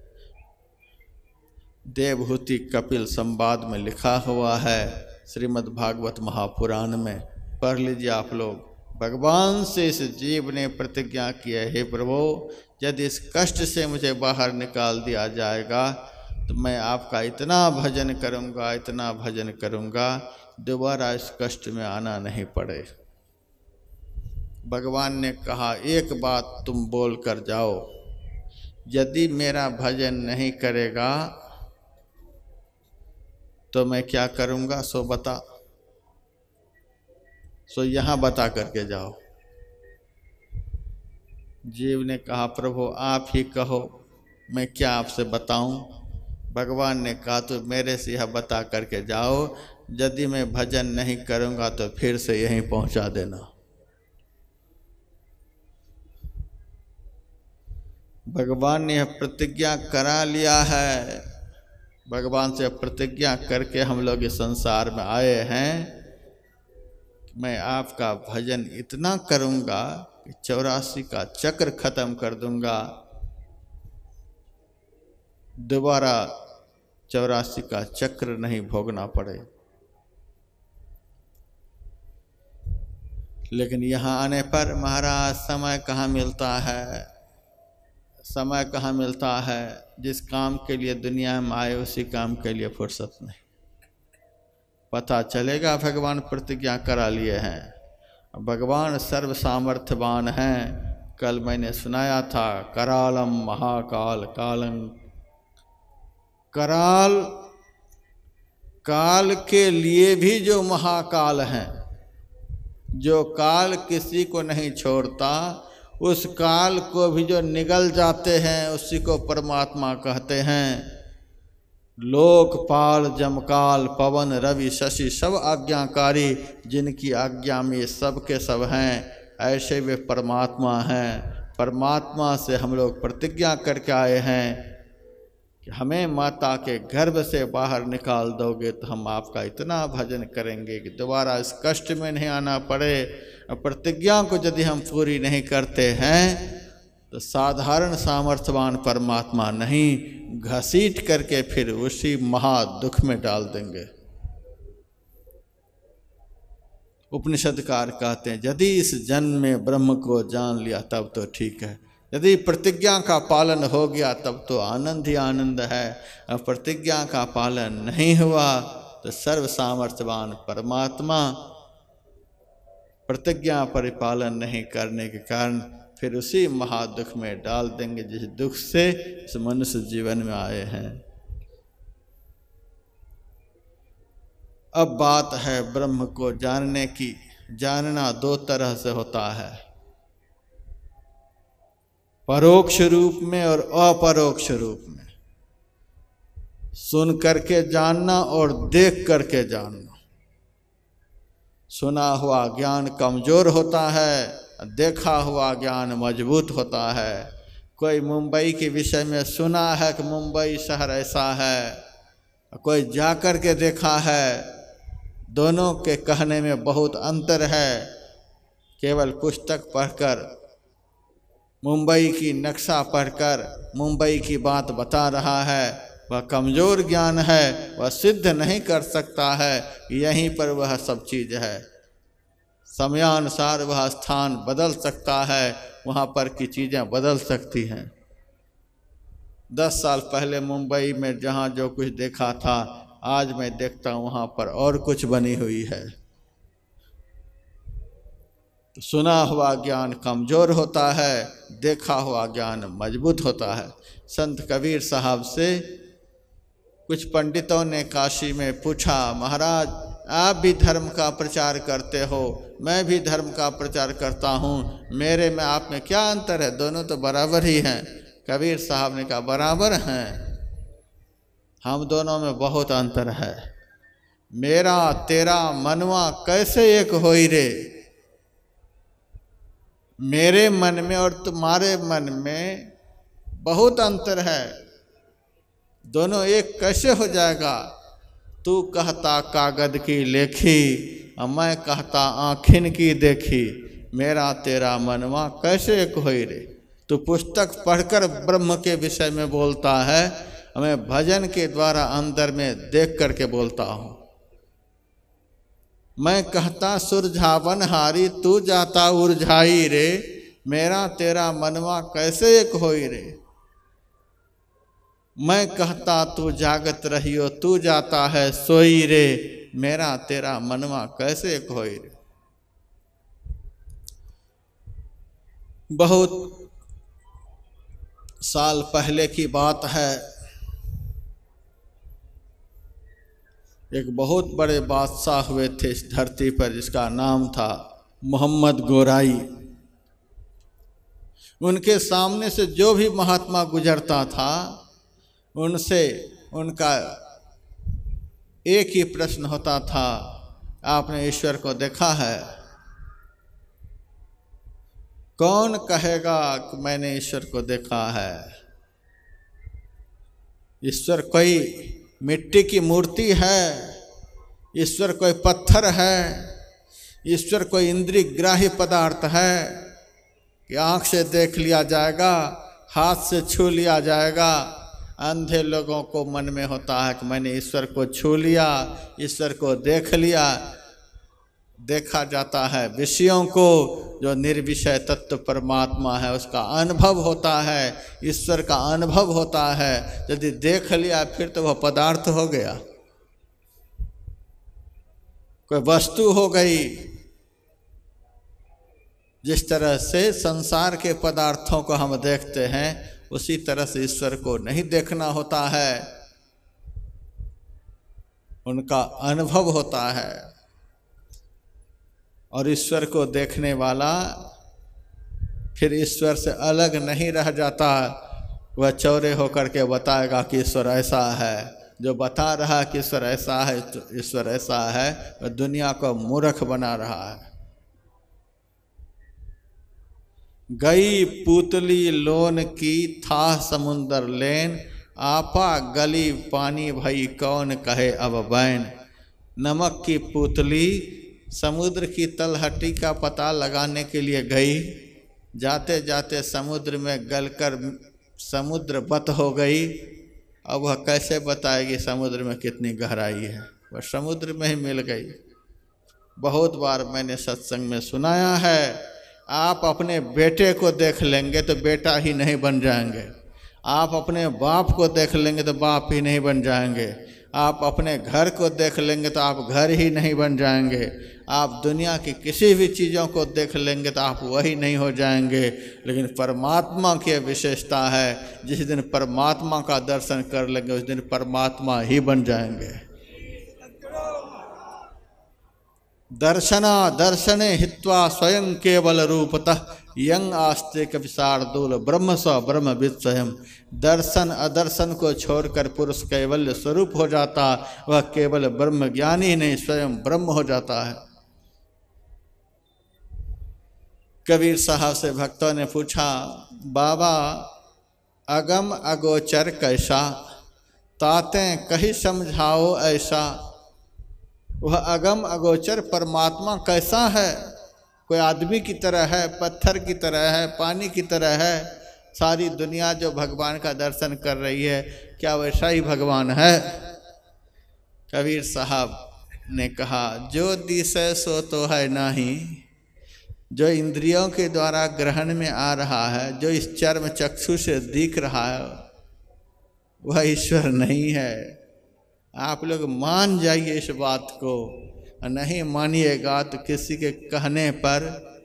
देवहूति कपिल संवाद में लिखा हुआ है, श्रीमद् भागवत महापुराण में पढ़ लीजिए आप लोग। भगवान से इस जीव ने प्रतिज्ञा की है, हे प्रभु यदि इस कष्ट से मुझे बाहर निकाल दिया जाएगा तो मैं आपका इतना भजन करूँगा, इतना भजन करूँगा, दोबारा इस कष्ट में आना नहीं पड़े। भगवान ने कहा एक बात तुम बोल कर जाओ, यदि मेरा भजन नहीं करेगा तो मैं क्या करूँगा सो बता, सो यहाँ बता करके जाओ। जीव ने कहा प्रभु आप ही कहो, मैं क्या आपसे बताऊं। भगवान ने कहा तो मेरे से यह बता करके जाओ, यदि मैं भजन नहीं करूँगा तो फिर से यहीं पहुँचा देना। भगवान ने यह प्रतिज्ञा करा लिया है। भगवान से प्रतिज्ञा करके हम लोग इस संसार में आए हैं कि मैं आपका भजन इतना करूँगा कि 84 का चक्र खत्म कर दूंगा, दोबारा 84 का चक्र नहीं भोगना पड़े। लेकिन यहाँ आने पर महाराज समय कहाँ मिलता है, समय कहाँ मिलता है। जिस काम के लिए दुनिया में आए उसी काम के लिए फुर्सत नहीं। पता चलेगा भगवान प्रतिज्ञा करा लिए हैं। भगवान सर्व सामर्थ्यवान हैं। कल मैंने सुनाया था करालम महाकाल कालं, कराल काल के लिए भी जो महाकाल हैं, जो काल किसी को नहीं छोड़ता, उस काल को भी जो निगल जाते हैं उसी को परमात्मा कहते हैं। लोकपाल जमकाल पवन रवि शशि सब आज्ञाकारी, जिनकी आज्ञा में सब के सब हैं, ऐसे वे परमात्मा हैं। परमात्मा से हम लोग प्रतिज्ञा करके आए हैं कि हमें माता के गर्भ से बाहर निकाल दोगे तो हम आपका इतना भजन करेंगे कि दोबारा इस कष्ट में नहीं आना पड़े। और प्रतिज्ञा को यदि हम पूरी नहीं करते हैं तो साधारण सामर्थ्यवान परमात्मा नहीं, घसीट करके फिर उसी महा दुख में डाल देंगे। उपनिषदकार कहते हैं यदि इस जन्म में ब्रह्म को जान लिया तब तो ठीक है, यदि प्रतिज्ञा का पालन हो गया तब तो आनंद ही आनंद है। और प्रतिज्ञा का पालन नहीं हुआ तो सर्व सामर्थ्यवान परमात्मा प्रतिज्ञा परिपालन नहीं करने के कारण फिर उसी महादुख में डाल देंगे जिस दुख से इस मनुष्य जीवन में आए हैं। अब बात है ब्रह्म को जानने की। जानना दो तरह से होता है, परोक्ष रूप में और अपरोक्ष रूप में। सुन करके जानना और देख करके जानना। सुना हुआ ज्ञान कमजोर होता है, देखा हुआ ज्ञान मजबूत होता है। कोई मुंबई के विषय में सुना है कि मुंबई शहर ऐसा है, कोई जाकर के देखा है। दोनों के कहने में बहुत अंतर है। केवल पुस्तक पढ़कर, मुंबई की नक्शा पढ़कर मुंबई की बात बता रहा है, वह कमज़ोर ज्ञान है, वह सिद्ध नहीं कर सकता है यहीं पर वह सब चीज़ है। समयानुसार वह स्थान बदल सकता है, वहाँ पर की चीज़ें बदल सकती हैं। 10 साल पहले मुंबई में जहाँ जो कुछ देखा था, आज मैं देखता हूँ वहाँ पर और कुछ बनी हुई है। तो सुना हुआ ज्ञान कमज़ोर होता है, देखा हुआ ज्ञान मजबूत होता है। संत कबीर साहब से कुछ पंडितों ने काशी में पूछा, महाराज आप भी धर्म का प्रचार करते हो, मैं भी धर्म का प्रचार करता हूँ, मेरे में आप में क्या अंतर है? दोनों तो बराबर ही हैं। कबीर साहब ने कहा बराबर हैं, हम दोनों में बहुत अंतर है। मेरा तेरा मनवा कैसे एक होई रे? मेरे मन में और तुम्हारे मन में बहुत अंतर है, दोनों एक कैसे हो जाएगा? तू कहता कागद की लेखी और मैं कहता आँखिन की देखी, मेरा तेरा मनवा कैसे एक होई रे? तू पुस्तक पढ़कर ब्रह्म के विषय में बोलता है, मैं भजन के द्वारा अंदर में देख करके बोलता हूँ। मैं कहता सुरझावन हारी, तू जाता उरझाई रे, मेरा तेरा मनवा कैसे एक होई रे? मैं कहता तू जागत रहियो, तू जाता है सोई रे, मेरा तेरा मनवा कैसे एक होई रे? बहुत साल पहले की बात है, एक बहुत बड़े बादशाह हुए थे इस धरती पर, जिसका नाम था मोहम्मद गोराई। उनके सामने से जो भी महात्मा गुजरता था, उनसे उनका एक ही प्रश्न होता था, आपने ईश्वर को देखा है? कौन कहेगा कि मैंने ईश्वर को देखा है? ईश्वर कोई मिट्टी की मूर्ति है? ईश्वर कोई पत्थर है? ईश्वर कोई इंद्रिय ग्राह्य पदार्थ है कि आँख से देख लिया जाएगा, हाथ से छू लिया जाएगा? अंधे लोगों को मन में होता है कि मैंने ईश्वर को छू लिया, ईश्वर को देख लिया। देखा जाता है विषयों को, जो निर्विषय तत्व परमात्मा है उसका अनुभव होता है, ईश्वर का अनुभव होता है। यदि देख लिया फिर तो वह पदार्थ हो गया, कोई वस्तु हो गई। जिस तरह से संसार के पदार्थों को हम देखते हैं, उसी तरह से ईश्वर को नहीं देखना होता है। उनका अनुभव होता है। और ईश्वर को देखने वाला फिर ईश्वर से अलग नहीं रह जाता। वह चौरे होकर के बताएगा कि ईश्वर ऐसा है। जो बता रहा कि ईश्वर ऐसा है, तो ईश्वर ऐसा है, वह दुनिया को मूर्ख बना रहा है। गई पुतली लोन की था समुंदर लेन, आपा गली पानी भई कौन कहे अब बैन। नमक की पुतली समुद्र की तलहटी का पता लगाने के लिए गई, जाते जाते समुद्र में गलकर समुद्र बत हो गई। अब वह कैसे बताएगी समुद्र में कितनी गहराई है, वह समुद्र में ही मिल गई। बहुत बार मैंने सत्संग में सुनाया है, आप अपने बेटे को देख लेंगे तो बेटा ही नहीं बन जाएंगे, आप अपने बाप को देख लेंगे तो बाप ही नहीं बन जाएंगे, आप अपने घर को देख लेंगे तो आप घर ही नहीं बन जाएंगे, आप दुनिया की किसी भी चीज़ों को देख लेंगे तो आप वही नहीं हो जाएंगे। लेकिन परमात्मा की विशेषता है, जिस दिन परमात्मा का दर्शन कर लेंगे उस दिन परमात्मा ही बन जाएंगे। दर्शना दर्शने हित्वा स्वयं केवल रूपतः, यंग आस्ते कवि शार्दूल ब्रह्म स ब्रह्मविद स्वयं। दर्शन अदर्शन को छोड़कर पुरुष कैवल्य स्वरूप हो जाता, वह केवल ब्रह्म ज्ञानी नहीं स्वयं ब्रह्म हो जाता है। कबीर साहब से भक्तों ने पूछा, बाबा अगम अगोचर कैसा, तातें कहीं समझाओ ऐसा। वह अगम अगोचर परमात्मा कैसा है? कोई आदमी की तरह है, पत्थर की तरह है, पानी की तरह है? सारी दुनिया जो भगवान का दर्शन कर रही है, क्या वैसा ही भगवान है? कबीर साहब ने कहा, जो दिशे सो तो है नहीं। जो इंद्रियों के द्वारा ग्रहण में आ रहा है, जो इस चर्म चक्षु से दिख रहा है, वह ईश्वर नहीं है। आप लोग मान जाइए इस बात को, नहीं मानिएगा तो किसी के कहने पर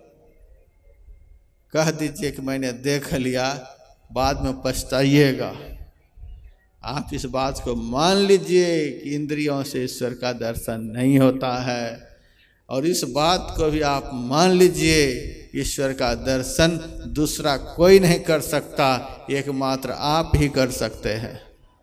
कह दीजिए कि मैंने देख लिया, बाद में पछताइएगा। आप इस बात को मान लीजिए कि इंद्रियों से ईश्वर का दर्शन नहीं होता है, और इस बात को भी आप मान लीजिए, ईश्वर का दर्शन दूसरा कोई नहीं कर सकता, एकमात्र आप ही कर सकते हैं।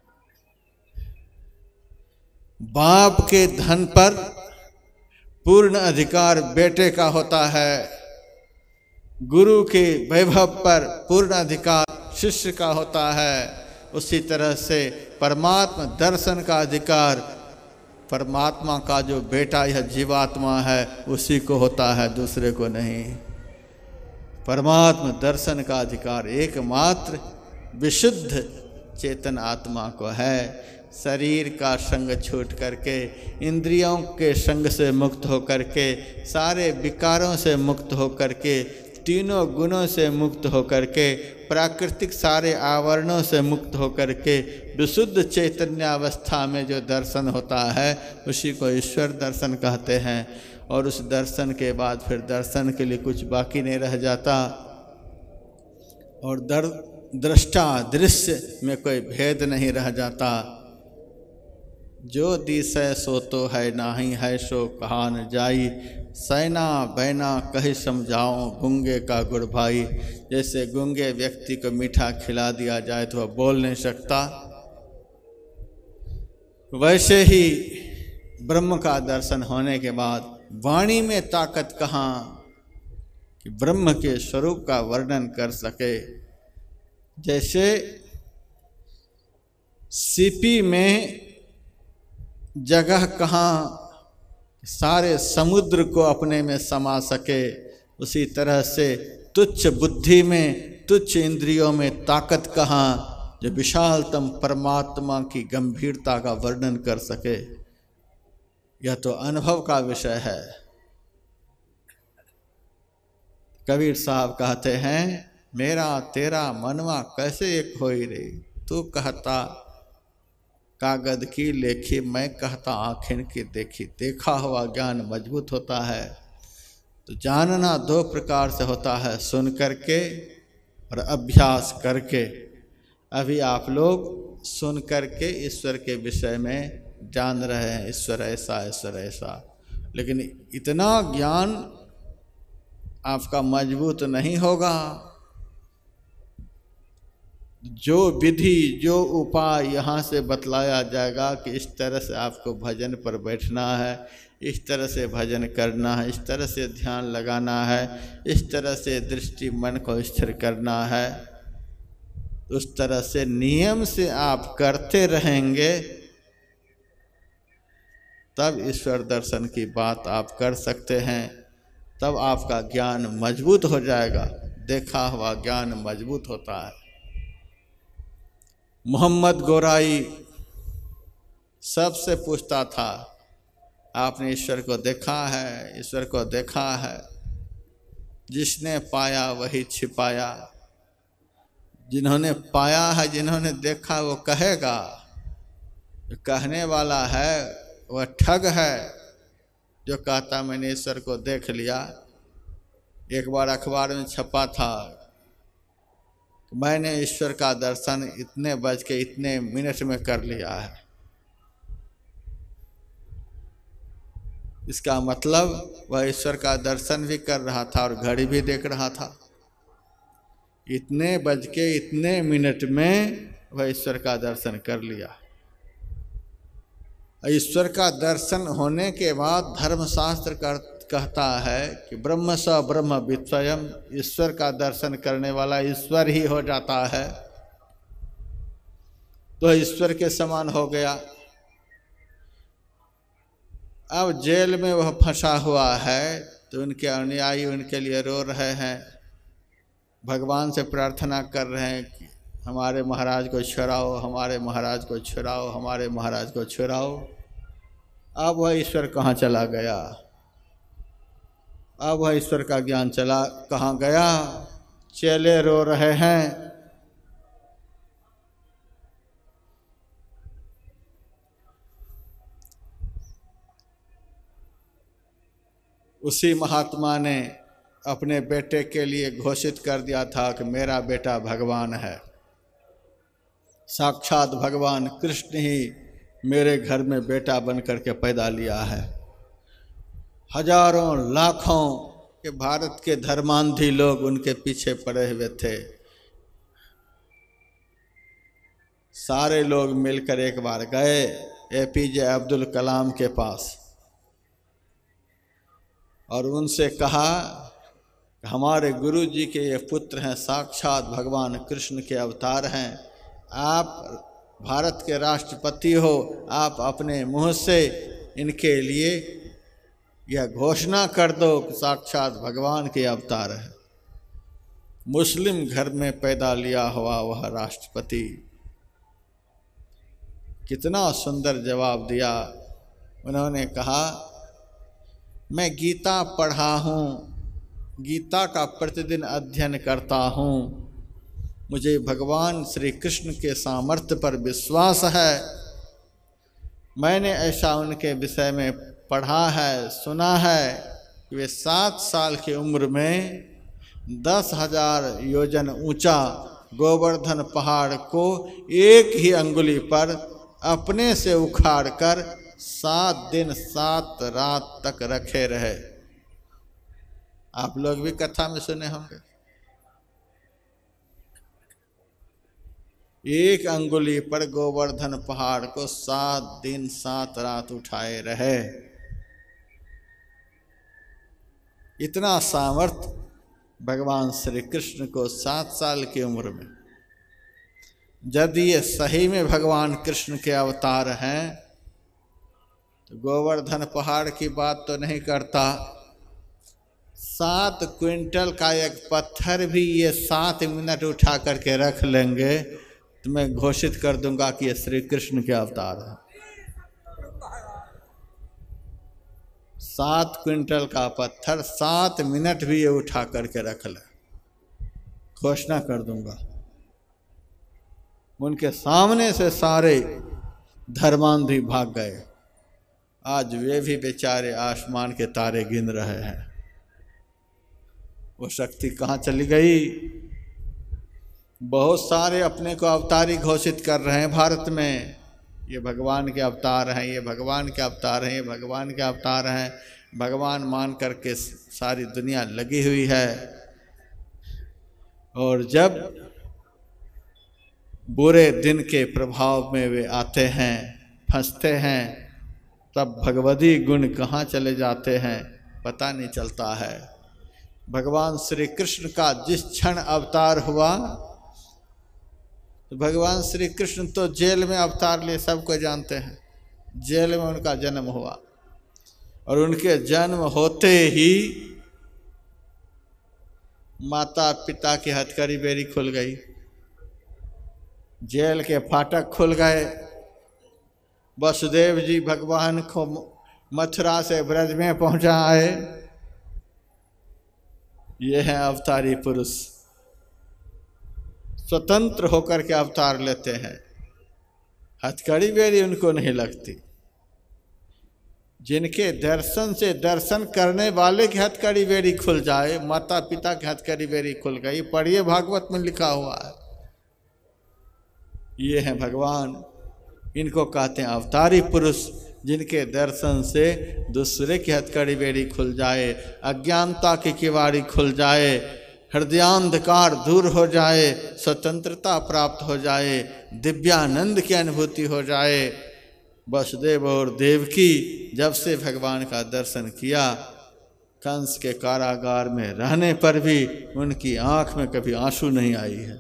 बाप के धन पर पूर्ण अधिकार बेटे का होता है, गुरु के वैभव पर पूर्ण अधिकार शिष्य का होता है। उसी तरह से परमात्मा दर्शन का अधिकार परमात्मा का जो बेटा यह जीवात्मा है उसी को होता है, दूसरे को नहीं। परमात्मा दर्शन का अधिकार एकमात्र विशुद्ध चेतन आत्मा को है। शरीर का संग छूट करके, इंद्रियों के संग से मुक्त होकर के, सारे विकारों से मुक्त होकर के, तीनों गुणों से मुक्त होकर के, प्राकृतिक सारे आवरणों से मुक्त होकर के विशुद्ध चैतन्यावस्था में जो दर्शन होता है उसी को ईश्वर दर्शन कहते हैं। और उस दर्शन के बाद फिर दर्शन के लिए कुछ बाकी नहीं रह जाता, और दृष्टा दृश्य में कोई भेद नहीं रह जाता। जो दिशे सो तो है नाही, है सो कहा न जाई। सैना बैना कही समझाऊं, गूंगे का गुड़ भाई। जैसे गूंगे व्यक्ति को मीठा खिला दिया जाए तो वह बोल नहीं सकता, वैसे ही ब्रह्म का दर्शन होने के बाद वाणी में ताकत कहाँ कि ब्रह्म के स्वरूप का वर्णन कर सके। जैसे सीपी में जगह कहाँ सारे समुद्र को अपने में समा सके, उसी तरह से तुच्छ बुद्धि में, तुच्छ इंद्रियों में ताकत कहाँ जो विशालतम परमात्मा की गंभीरता का वर्णन कर सके। यह तो अनुभव का विषय है। कबीर साहब कहते हैं, मेरा तेरा मनवा कैसे एक होई रे। तू कहता कागद की लेखी, मैं कहता आँखें की देखी। देखा हुआ ज्ञान मजबूत होता है। तो जानना दो प्रकार से होता है, सुन करके और अभ्यास करके। अभी आप लोग सुन करके ईश्वर के विषय में जान रहे हैं ईश्वर ऐसा ईश्वर ऐसा, लेकिन इतना ज्ञान आपका मजबूत नहीं होगा। जो विधि जो उपाय यहाँ से बतलाया जाएगा कि इस तरह से आपको भजन पर बैठना है, इस तरह से भजन करना है, इस तरह से ध्यान लगाना है, इस तरह से दृष्टि मन को स्थिर करना है, उस तरह से नियम से आप करते रहेंगे, तब ईश्वर दर्शन की बात आप कर सकते हैं। तब आपका ज्ञान मजबूत हो जाएगा। देखा हुआ ज्ञान मजबूत होता है। मोहम्मद गोराई सबसे पूछता था, आपने ईश्वर को देखा है? ईश्वर को देखा है? जिसने पाया वही छिपाया। जिन्होंने पाया है, जिन्होंने देखा वो कहेगा, कहने वाला है वह ठग है। जो कहता मैंने ईश्वर को देख लिया। एक बार अखबार में छपा था, मैंने ईश्वर का दर्शन इतने बज के इतने मिनट में कर लिया है। इसका मतलब वह ईश्वर का दर्शन भी कर रहा था और घड़ी भी देख रहा था। इतने बज के इतने मिनट में वह ईश्वर का दर्शन कर लिया। ईश्वर का दर्शन होने के बाद धर्मशास्त्र कहता है कि ब्रह्म स ब्रह्म विद्वयम्, ईश्वर का दर्शन करने वाला ईश्वर ही हो जाता है, तो ईश्वर के समान हो गया। अब जेल में वह फंसा हुआ है तो उनके अनुयायी उनके लिए रो रहे हैं, भगवान से प्रार्थना कर रहे हैं कि हमारे महाराज को छुड़ाओ, हमारे महाराज को छुड़ाओ, हमारे महाराज को छुड़ाओ। अब वह ईश्वर कहाँ चला गया? अब वह ईश्वर का ज्ञान चला कहाँ गया? चेले रो रहे हैं। उसी महात्मा ने अपने बेटे के लिए घोषित कर दिया था कि मेरा बेटा भगवान है, साक्षात भगवान कृष्ण ही मेरे घर में बेटा बन करके पैदा लिया है। हजारों लाखों के भारत के धर्मांधी लोग उनके पीछे पड़े हुए थे। सारे लोग मिलकर एक बार गए APJ अब्दुल कलाम के पास और उनसे कहा, हमारे गुरु जी के ये पुत्र हैं, साक्षात भगवान कृष्ण के अवतार हैं। आप भारत के राष्ट्रपति हो, आप अपने मुंह से इनके लिए यह घोषणा कर दो कि साक्षात भगवान के अवतार है। मुस्लिम घर में पैदा लिया हुआ वह राष्ट्रपति कितना सुंदर जवाब दिया। उन्होंने कहा, मैं गीता पढ़ा हूँ, गीता का प्रतिदिन अध्ययन करता हूँ, मुझे भगवान श्री कृष्ण के सामर्थ्य पर विश्वास है। मैंने ऐसा उनके विषय में पढ़ा है, सुना है कि वे 7 साल की उम्र में 10,000 योजन ऊंचा गोवर्धन पहाड़ को एक ही अंगुली पर अपने से उखाड़ कर 7 दिन 7 रात तक रखे रहे। आप लोग भी कथा में सुने होंगे। एक अंगुली पर गोवर्धन पहाड़ को 7 दिन 7 रात उठाए रहे। इतना सामर्थ्य भगवान श्री कृष्ण को 7 साल की उम्र में। यदि ये सही में भगवान कृष्ण के अवतार हैं तो गोवर्धन पहाड़ की बात तो नहीं करता, 7 क्विंटल का एक पत्थर भी ये 7 मिनट उठा करके रख लेंगे तो मैं घोषित कर दूंगा कि ये श्री कृष्ण के अवतार है। 7 क्विंटल का पत्थर 7 मिनट भी ये उठा करके रख ले, घोषणा कर दूंगा। उनके सामने से सारे धर्मांधी भाग गए। आज वे भी बेचारे आसमान के तारे गिन रहे हैं। वो शक्ति कहाँ चली गई? बहुत सारे अपने को अवतारी घोषित कर रहे हैं भारत में। ये भगवान के अवतार हैं, ये भगवान के अवतार हैं, ये भगवान के अवतार हैं, भगवान मान करके सारी दुनिया लगी हुई है। और जब बुरे दिन के प्रभाव में वे आते हैं, फंसते हैं, तब भगवती गुण कहाँ चले जाते हैं पता नहीं चलता है। भगवान श्री कृष्ण का जिस क्षण अवतार हुआ, तो भगवान श्री कृष्ण तो जेल में अवतार लिए, सबको जानते हैं। जेल में उनका जन्म हुआ और उनके जन्म होते ही माता पिता की हथकड़ी बेरी खुल गई, जेल के फाटक खुल गए। वसुदेव जी भगवान को मथुरा से ब्रज में पहुंचाए। ये है अवतारी पुरुष, स्वतंत्र होकर के अवतार लेते हैं, हथकड़ी बेरी उनको नहीं लगती। जिनके दर्शन से दर्शन करने वाले की हथकड़ी बेरी खुल जाए, माता पिता की हथकड़ी बेरी खुल गई, पढ़िए भागवत में लिखा हुआ है। ये हैं भगवान, इनको कहते हैं अवतारी पुरुष, जिनके दर्शन से दूसरे की हथकड़ी बेरी खुल जाए, अज्ञानता की किवाड़ी खुल जाए, हृदयांधकार दूर हो जाए, स्वतंत्रता प्राप्त हो जाए, दिव्यानंद की अनुभूति हो जाए। वसुदेव और देवकी जब से भगवान का दर्शन किया, कंस के कारागार में रहने पर भी उनकी आंख में कभी आंसू नहीं आई है।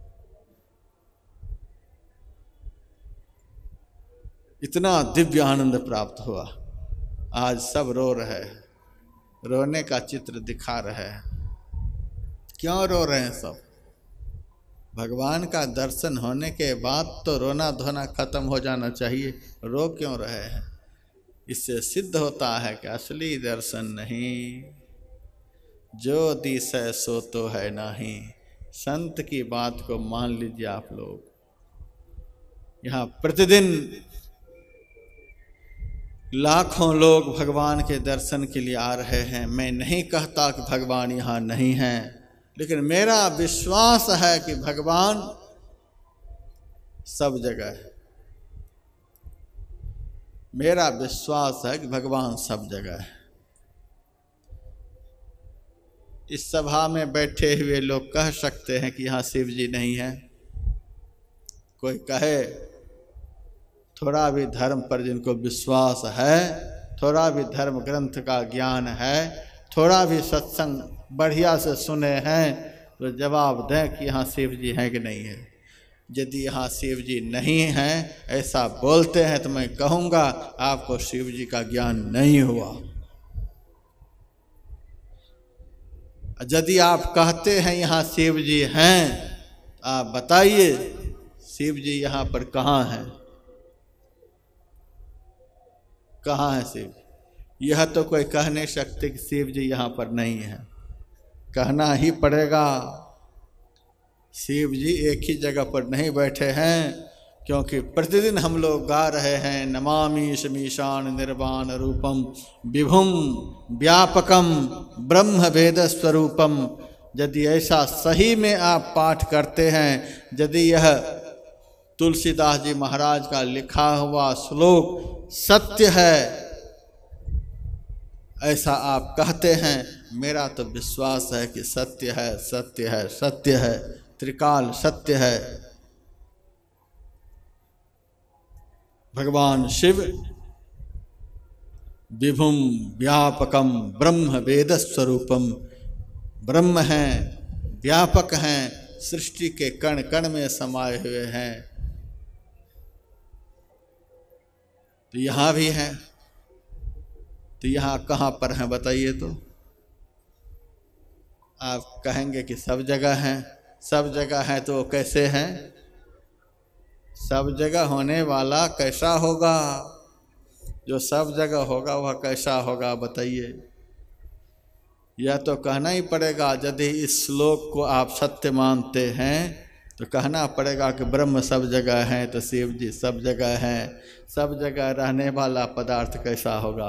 इतना दिव्य आनंद प्राप्त हुआ। आज सब रो रहे हैं, रोने का चित्र दिखा रहे हैं। क्यों रो रहे हैं सब? भगवान का दर्शन होने के बाद तो रोना धोना खत्म हो जाना चाहिए, रो क्यों रहे हैं? इससे सिद्ध होता है कि असली दर्शन नहीं, जो दिसै सो तो है नहीं। संत की बात को मान लीजिए आप लोग। यहाँ प्रतिदिन लाखों लोग भगवान के दर्शन के लिए आ रहे हैं। मैं नहीं कहता कि भगवान यहाँ नहीं हैं, लेकिन मेरा विश्वास है कि भगवान सब जगह है। मेरा विश्वास है कि भगवान सब जगह है। इस सभा में बैठे हुए लोग कह सकते हैं कि यहाँ शिव जी नहीं है। कोई कहे, थोड़ा भी धर्म पर जिनको विश्वास है, थोड़ा भी धर्म ग्रंथ का ज्ञान है, थोड़ा भी सत्संग बढ़िया से सुने हैं, तो जवाब दें कि यहाँ शिव जी हैं कि नहीं है। यदि यहाँ शिव जी नहीं हैं ऐसा बोलते हैं तो मैं कहूँगा आपको शिव जी का ज्ञान नहीं हुआ। यदि आप कहते हैं यहाँ शिव जी हैं, आप बताइए शिव जी यहाँ पर कहाँ हैं? कहाँ है शिव? यह तो कोई कह नहीं सकते कि शिव जी यहाँ पर नहीं है। कहना ही पड़ेगा, शिव जी एक ही जगह पर नहीं बैठे हैं, क्योंकि प्रतिदिन हम लोग गा रहे हैं नमामि शमीशान निर्वाण रूपम विभुम व्यापकम ब्रह्म वेद स्वरूपम। यदि ऐसा सही में आप पाठ करते हैं, यदि यह तुलसीदास जी महाराज का लिखा हुआ श्लोक सत्य है, ऐसा आप कहते हैं, मेरा तो विश्वास है कि सत्य है, सत्य है, सत्य है, त्रिकाल सत्य है। भगवान शिव विभुम व्यापकम ब्रह्म वेद स्वरूपम, ब्रह्म हैं, व्यापक हैं, सृष्टि के कण कण में समाये हुए हैं। तो यहाँ भी हैं, तो यहाँ कहाँ पर हैं बताइए? तो आप कहेंगे कि सब जगह हैं। सब जगह हैं तो कैसे हैं? सब जगह होने वाला कैसा होगा? जो सब जगह होगा वह कैसा होगा बताइए? यह तो कहना ही पड़ेगा। यदि इस श्लोक को आप सत्य मानते हैं तो कहना पड़ेगा कि ब्रह्म सब जगह हैं, तो शिव जी सब जगह हैं। सब जगह रहने वाला पदार्थ कैसा होगा?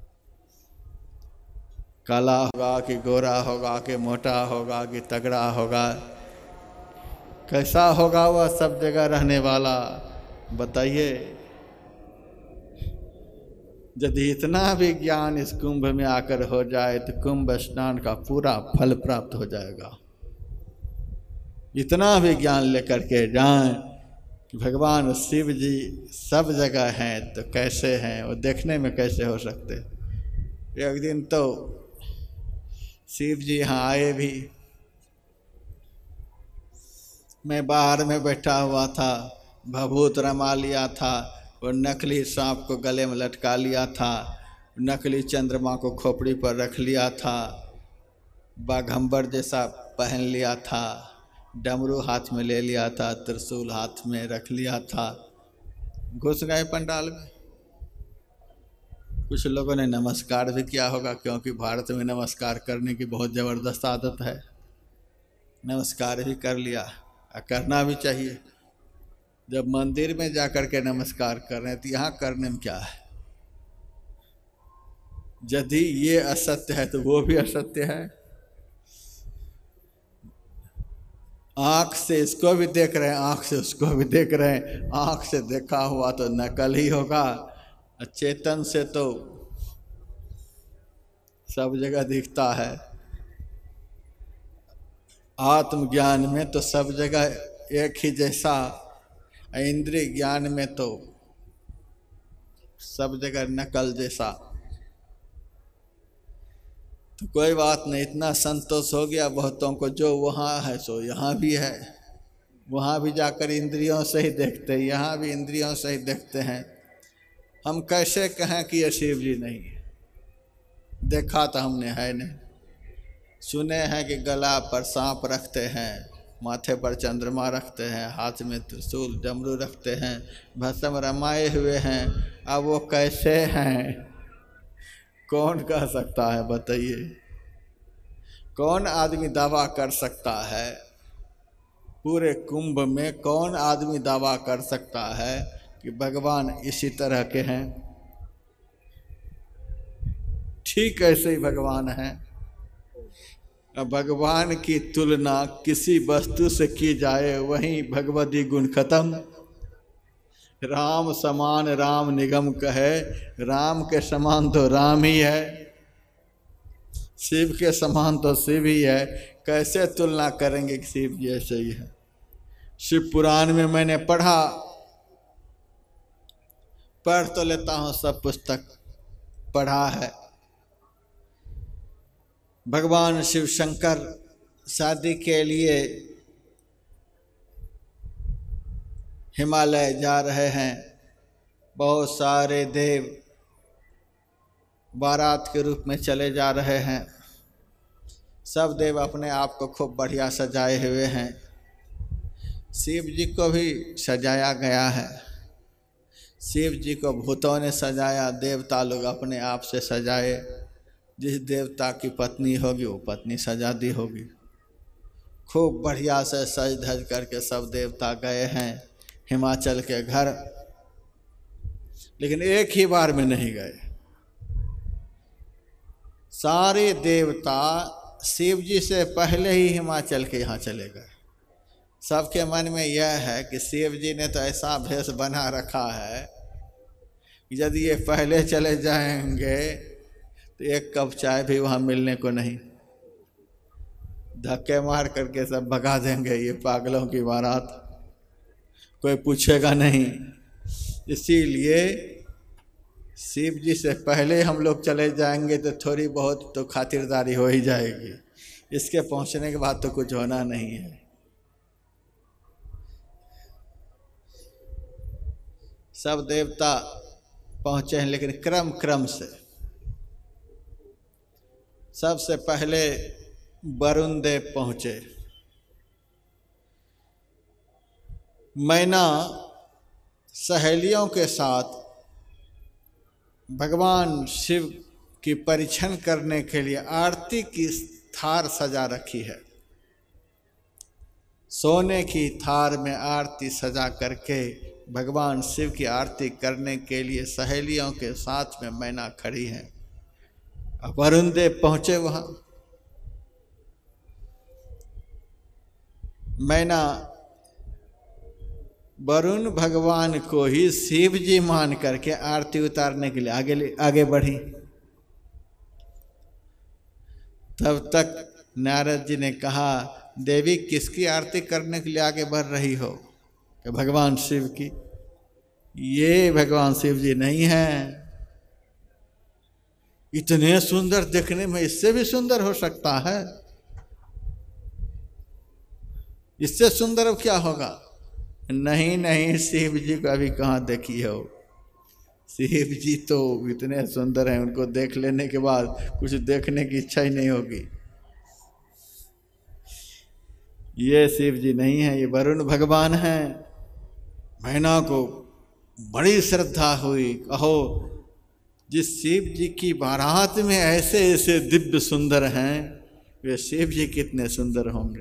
काला होगा कि गोरा होगा कि मोटा होगा कि तगड़ा होगा? कैसा होगा वह सब जगह रहने वाला बताइए? यदि इतना भी ज्ञान इस कुंभ में आकर हो जाए तो कुंभ स्नान का पूरा फल प्राप्त हो जाएगा। इतना भी ज्ञान लेकर के जाएं कि भगवान शिव जी सब जगह हैं तो कैसे हैं, वो देखने में कैसे हो सकते। एक दिन तो शिव जी यहाँ आए भी, मैं बाहर में बैठा हुआ था, भभूत रमा लिया था, और नकली सांप को गले में लटका लिया था, नकली चंद्रमा को खोपड़ी पर रख लिया था, बाघंबर जैसा पहन लिया था, डमरू हाथ में ले लिया था, त्रिशूल हाथ में रख लिया था, घुस गए पंडाल में। कुछ लोगों ने नमस्कार भी किया होगा, क्योंकि भारत में नमस्कार करने की बहुत ज़बरदस्त आदत है। नमस्कार भी कर लिया, और करना भी चाहिए। जब मंदिर में जाकर के नमस्कार कर रहे हैं तो यहाँ करने में क्या है। यदि ये असत्य है तो वो भी असत्य है। आँख से इसको भी देख रहे हैं, आँख से उसको भी देख रहे हैं। आँख से देखा हुआ तो नकल ही होगा, चेतन से तो सब जगह दिखता है। आत्मज्ञान में तो सब जगह एक ही जैसा, इंद्रिय ज्ञान में तो सब जगह नकल जैसा। तो कोई बात नहीं, इतना संतोष हो गया बहुतों को, जो वहाँ है सो यहाँ भी है। वहाँ भी जाकर इंद्रियों से ही देखते हैं, यहाँ भी इंद्रियों से ही देखते हैं। हम कैसे कहें कि ये शिव जी नहीं है? देखा तो हमने है नहीं। सुने हैं कि गला पर सांप रखते हैं, माथे पर चंद्रमा रखते हैं, हाथ में त्रिशूल डमरू रखते हैं, भस्म रमाए हुए हैं। अब वो कैसे हैं कौन कह सकता है, बताइए? कौन आदमी दावा कर सकता है? पूरे कुंभ में कौन आदमी दावा कर सकता है कि भगवान इसी तरह के हैं? ठीक ऐसे ही भगवान हैं। भगवान की तुलना किसी वस्तु से की जाए वहीं भगवती गुण खत्म। राम समान राम निगम कहे, राम के समान तो राम ही है, शिव के समान तो शिव ही है। कैसे तुलना करेंगे कि शिव जी ऐसे ही है? शिव पुराण में मैंने पढ़ तो लेता हूँ, सब पुस्तक पढ़ा है। भगवान शिव शंकर शादी के लिए हिमालय जा रहे हैं। बहुत सारे देव बारात के रूप में चले जा रहे हैं। सब देव अपने आप को खूब बढ़िया सजाए हुए हैं। शिव जी को भी सजाया गया है। शिव जी को भूतों ने सजाया, देवता लोग अपने आप से सजाए। जिस देवता की पत्नी होगी वो पत्नी सजा दी होगी। खूब बढ़िया से सज धज करके सब देवता गए हैं हिमाचल के घर, लेकिन एक ही बार में नहीं गए। सारे देवता शिव जी से पहले ही हिमाचल के यहाँ चले गए। सबके मन में यह है कि शिव जी ने तो ऐसा भेष बना रखा है कि यदि ये पहले चले जाएंगे तो एक कप चाय भी वहाँ मिलने को नहीं, धक्के मार करके सब भगा देंगे। ये पागलों की बारात, कोई पूछेगा नहीं। इसीलिए शिव जी से पहले हम लोग चले जाएंगे तो थोड़ी बहुत तो खातिरदारी हो ही जाएगी। इसके पहुंचने के बाद तो कुछ होना नहीं है। सब देवता पहुंचे हैं, लेकिन क्रम क्रम से। सबसे पहले वरुण देव पहुंचे। मैना सहेलियों के साथ भगवान शिव की परीक्षण करने के लिए आरती की थार सजा रखी है। सोने की थार में आरती सजा करके भगवान शिव की आरती करने के लिए सहेलियों के साथ में मैना खड़ी हैं। वरुण देव पहुँचे वहाँ। मैना वरुण भगवान को ही शिव जी मान करके आरती उतारने के लिए आगे बढ़ी। तब तक नारद जी ने कहा, देवी किसकी आरती करने के लिए आगे बढ़ रही हो? कि भगवान शिव की। ये भगवान शिव जी नहीं है, इतने सुंदर, देखने में इससे भी सुंदर हो सकता है, इससे सुंदर अब क्या होगा? नहीं नहीं, शिव जी को अभी कहाँ देखी हो? शिव जी तो इतने सुंदर हैं, उनको देख लेने के बाद कुछ देखने की इच्छा ही नहीं होगी। ये शिव जी नहीं है, ये वरुण भगवान हैं। मैना को बड़ी श्रद्धा हुई, कहो जिस शिव जी की बारात में ऐसे ऐसे दिव्य सुंदर हैं, वे शिव जी कितने सुंदर होंगे।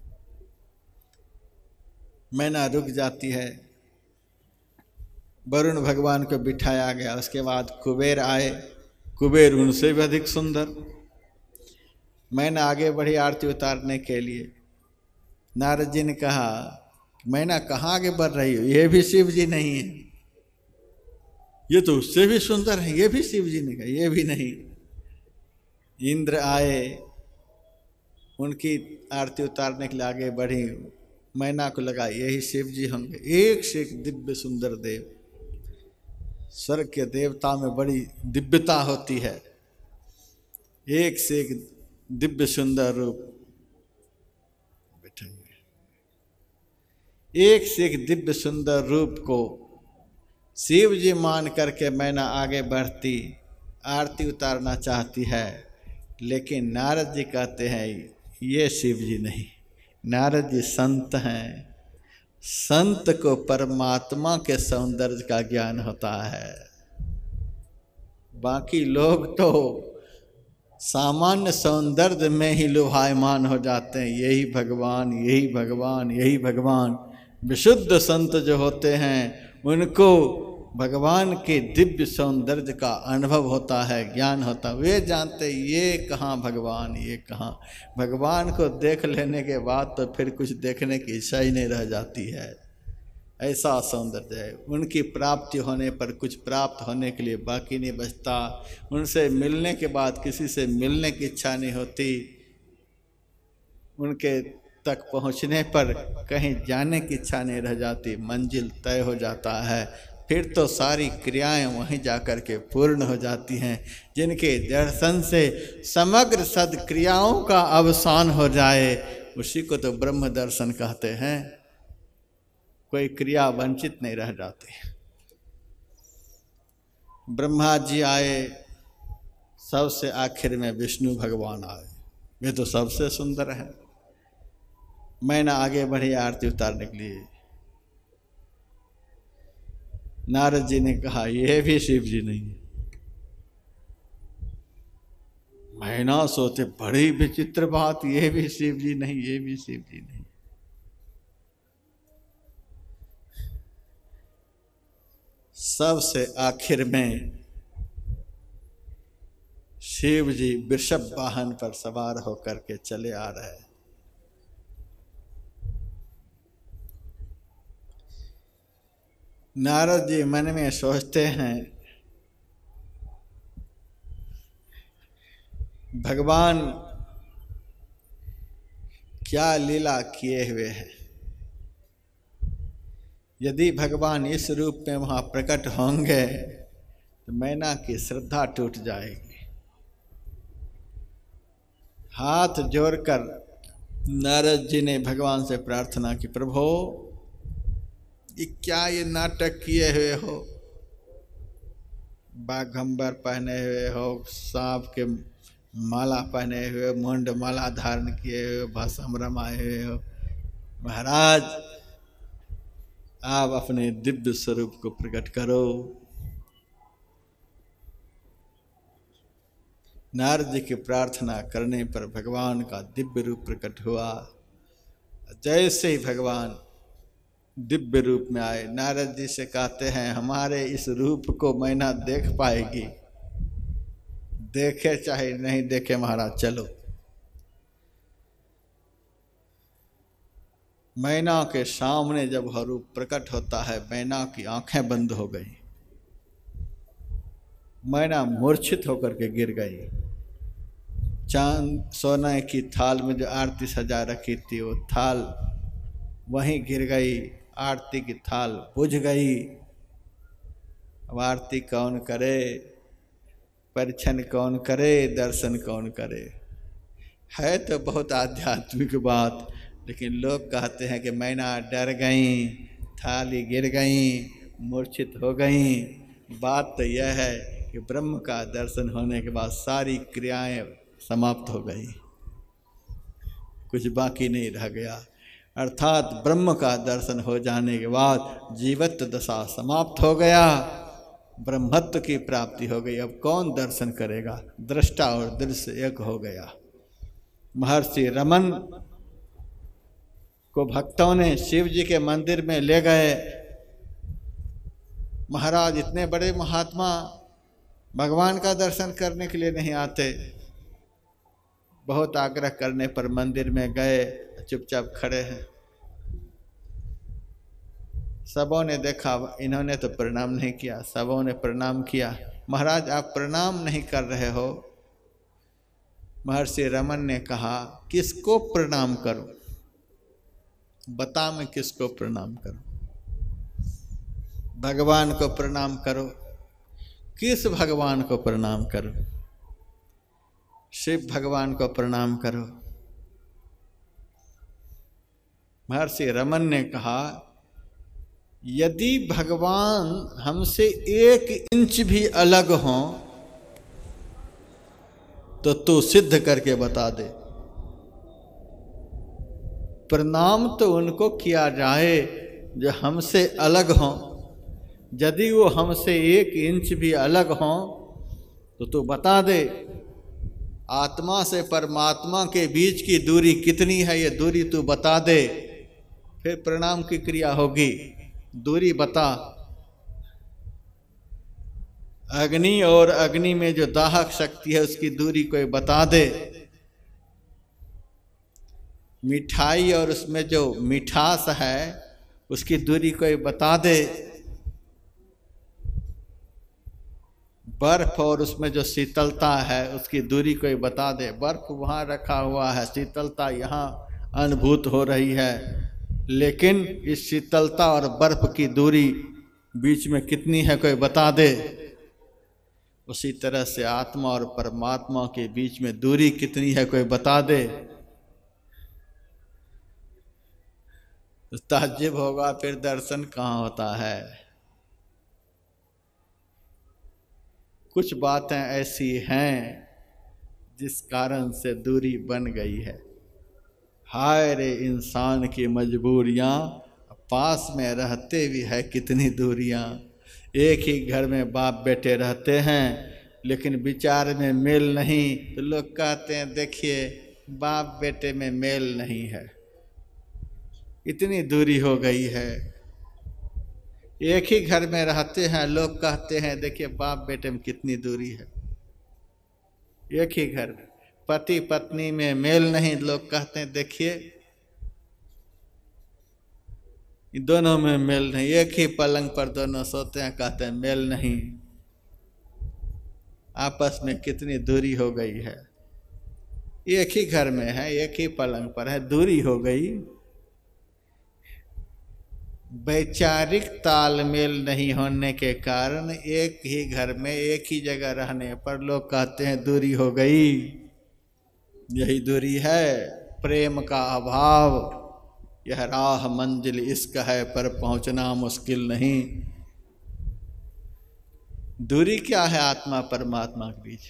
मैना रुक जाती है, वरुण भगवान को बिठाया गया। उसके बाद कुबेर आए, कुबेर उनसे भी अधिक सुंदर। मैना आगे बढ़ी आरती उतारने के लिए। नारद जी ने कहा, मैना कहाँ आगे बढ़ रही हो? ये भी शिव जी नहीं है, ये तो उससे भी सुंदर है। ये भी शिव जी ने कहा, ये भी नहीं। इंद्र आए, उनकी आरती उतारने के लिए आगे बढ़ी। मैना को लगा यही शिव जी होंगे। एक से एक दिव्य सुंदर देव। स्वर्ग के देवता में बड़ी दिव्यता होती है, एक से एक दिव्य सुंदर रूप। एक से एक दिव्य सुंदर रूप को शिव जी मान करके मैना आगे बढ़ती, आरती उतारना चाहती है। लेकिन नारद जी कहते हैं ये शिव जी नहीं। नारद जी संत हैं, संत को परमात्मा के सौंदर्य का ज्ञान होता है। बाकी लोग तो सामान्य सौंदर्य में ही लुभायमान हो जाते हैं, यही भगवान, यही भगवान, यही भगवान। विशुद्ध संत जो होते हैं उनको भगवान के दिव्य सौंदर्य का अनुभव होता है, ज्ञान होता है। वे जानते ये कहाँ भगवान, ये कहाँ। भगवान को देख लेने के बाद तो फिर कुछ देखने की इच्छा ही नहीं रह जाती है। ऐसा सौंदर्य है। उनकी प्राप्ति होने पर कुछ प्राप्त होने के लिए बाकी नहीं बचता। उनसे मिलने के बाद किसी से मिलने की इच्छा नहीं होती। उनके तक पहुँचने पर कहीं जाने की इच्छा नहीं रह जाती, मंजिल तय हो जाता है। फिर तो सारी क्रियाएं वहीं जाकर के पूर्ण हो जाती हैं। जिनके दर्शन से समग्र सद्क्रियाओं का अवसान हो जाए, उसी को तो ब्रह्म दर्शन कहते हैं। कोई क्रिया वंचित नहीं रह जाती। ब्रह्मा जी आए, सबसे आखिर में विष्णु भगवान आए, वे तो सबसे सुंदर हैं। मैंने आगे बढ़ी आरती उतारने के लिए। नारद जी ने कहा यह भी शिव जी नहीं है। मैना सोचे बड़ी विचित्र बात, ये भी शिव जी नहीं, ये भी शिव जी नहीं। सबसे आखिर में शिव जी वृषभ वाहन पर सवार होकर के चले आ रहे हैं। नारद जी मन में सोचते हैं भगवान क्या लीला किए हुए हैं। यदि भगवान इस रूप में वहाँ प्रकट होंगे तो मैना की श्रद्धा टूट जाएगी। हाथ जोड़कर नारद जी ने भगवान से प्रार्थना की, प्रभु ये क्या ये नाटक किए हुए हो? बाघंबर पहने हुए हो, सांप के माला पहने हुए, मुंड माला धारण किए हुए, भस्म रमाए हुए हो। महाराज आप अपने दिव्य स्वरूप को प्रकट करो। नारद जी की प्रार्थना करने पर भगवान का दिव्य रूप प्रकट हुआ। जैसे ही भगवान दिव्य रूप में आए, नारद जी से कहते हैं हमारे इस रूप को मैना देख पाएगी? देखे चाहे नहीं देखे महाराज, चलो। मैना के सामने जब वह रूप प्रकट होता है, मैना की आंखें बंद हो गई, मैना मूर्छित होकर के गिर गई। चांद सोने की थाल में जो आरती सजा रखी थी वो थाल वहीं गिर गई, आरती की थाल बुझ गई। अब आरती कौन करे, परिछन कौन करे, दर्शन कौन करे। है तो बहुत आध्यात्मिक बात, लेकिन लोग कहते हैं कि मैना डर गई, थाली गिर गई, मूर्छित हो गई। बात तो यह है कि ब्रह्म का दर्शन होने के बाद सारी क्रियाएं समाप्त हो गई, कुछ बाकी नहीं रह गया। अर्थात ब्रह्म का दर्शन हो जाने के बाद जीवत्व दशा समाप्त हो गया, ब्रह्मत्व की प्राप्ति हो गई। अब कौन दर्शन करेगा, दृष्टा और दृश्य एक हो गया। महर्षि रमन को भक्तों ने शिव जी के मंदिर में ले गए। महाराज इतने बड़े महात्मा भगवान का दर्शन करने के लिए नहीं आते। बहुत आग्रह करने पर मंदिर में गए, चुपचाप खड़े हैं। सबों ने देखा, इन्होंने तो प्रणाम नहीं किया, सबों ने प्रणाम किया। महाराज आप प्रणाम नहीं कर रहे हो। महर्षि रमन ने कहा, किसको प्रणाम करूं, बता मैं किसको प्रणाम करूं। भगवान को प्रणाम करो। किस भगवान को प्रणाम करो? शिव भगवान को प्रणाम करो। महर्षि रमन ने कहा, यदि भगवान हमसे 1 इंच भी अलग हों तो तू सिद्ध करके बता दे। प्रणाम तो उनको किया जाए जो हमसे अलग हों। यदि वो हमसे 1 इंच भी अलग हों तो तू बता दे। आत्मा से परमात्मा के बीच की दूरी कितनी है, ये दूरी तू बता दे, फिर प्रणाम की क्रिया होगी। दूरी बता। अग्नि और अग्नि में जो दाहक शक्ति है उसकी दूरी कोई बता दे। मिठाई और उसमें जो मिठास है उसकी दूरी कोई बता दे। बर्फ और उसमें जो शीतलता है उसकी दूरी कोई बता दे। बर्फ वहाँ रखा हुआ है, शीतलता यहाँ अनुभूत हो रही है, लेकिन इस शीतलता और बर्फ की दूरी बीच में कितनी है कोई बता दे। उसी तरह से आत्मा और परमात्मा के बीच में दूरी कितनी है कोई बता दे। तो ताज्जुब होगा, फिर दर्शन कहाँ होता है। कुछ बातें ऐसी हैं जिस कारण से दूरी बन गई है। हाय रे इंसान की मजबूरियां, पास में रहते भी है कितनी दूरियां। एक ही घर में बाप बेटे रहते हैं लेकिन विचार में मेल नहीं, तो लोग कहते हैं देखिए बाप बेटे में मेल नहीं है, इतनी दूरी हो गई है। एक ही घर में रहते हैं, लोग कहते हैं देखिए बाप बेटे में कितनी दूरी है। एक ही घर में पति पत्नी में मेल नहीं, लोग कहते हैं देखिए दोनों में मेल नहीं। एक ही पलंग पर दोनों सोते हैं, कहते हैं मेल नहीं। आपस में कितनी दूरी हो गई है। एक ही घर में है, एक ही पलंग पर है, दूरी हो गई। वैचारिक तालमेल नहीं होने के कारण एक ही घर में एक ही जगह रहने पर लोग कहते हैं दूरी हो गई। यही दूरी है, प्रेम का अभाव। यह राह मंजिल इश्क है पर पहुंचना मुश्किल नहीं। दूरी क्या है आत्मा परमात्मा के बीच?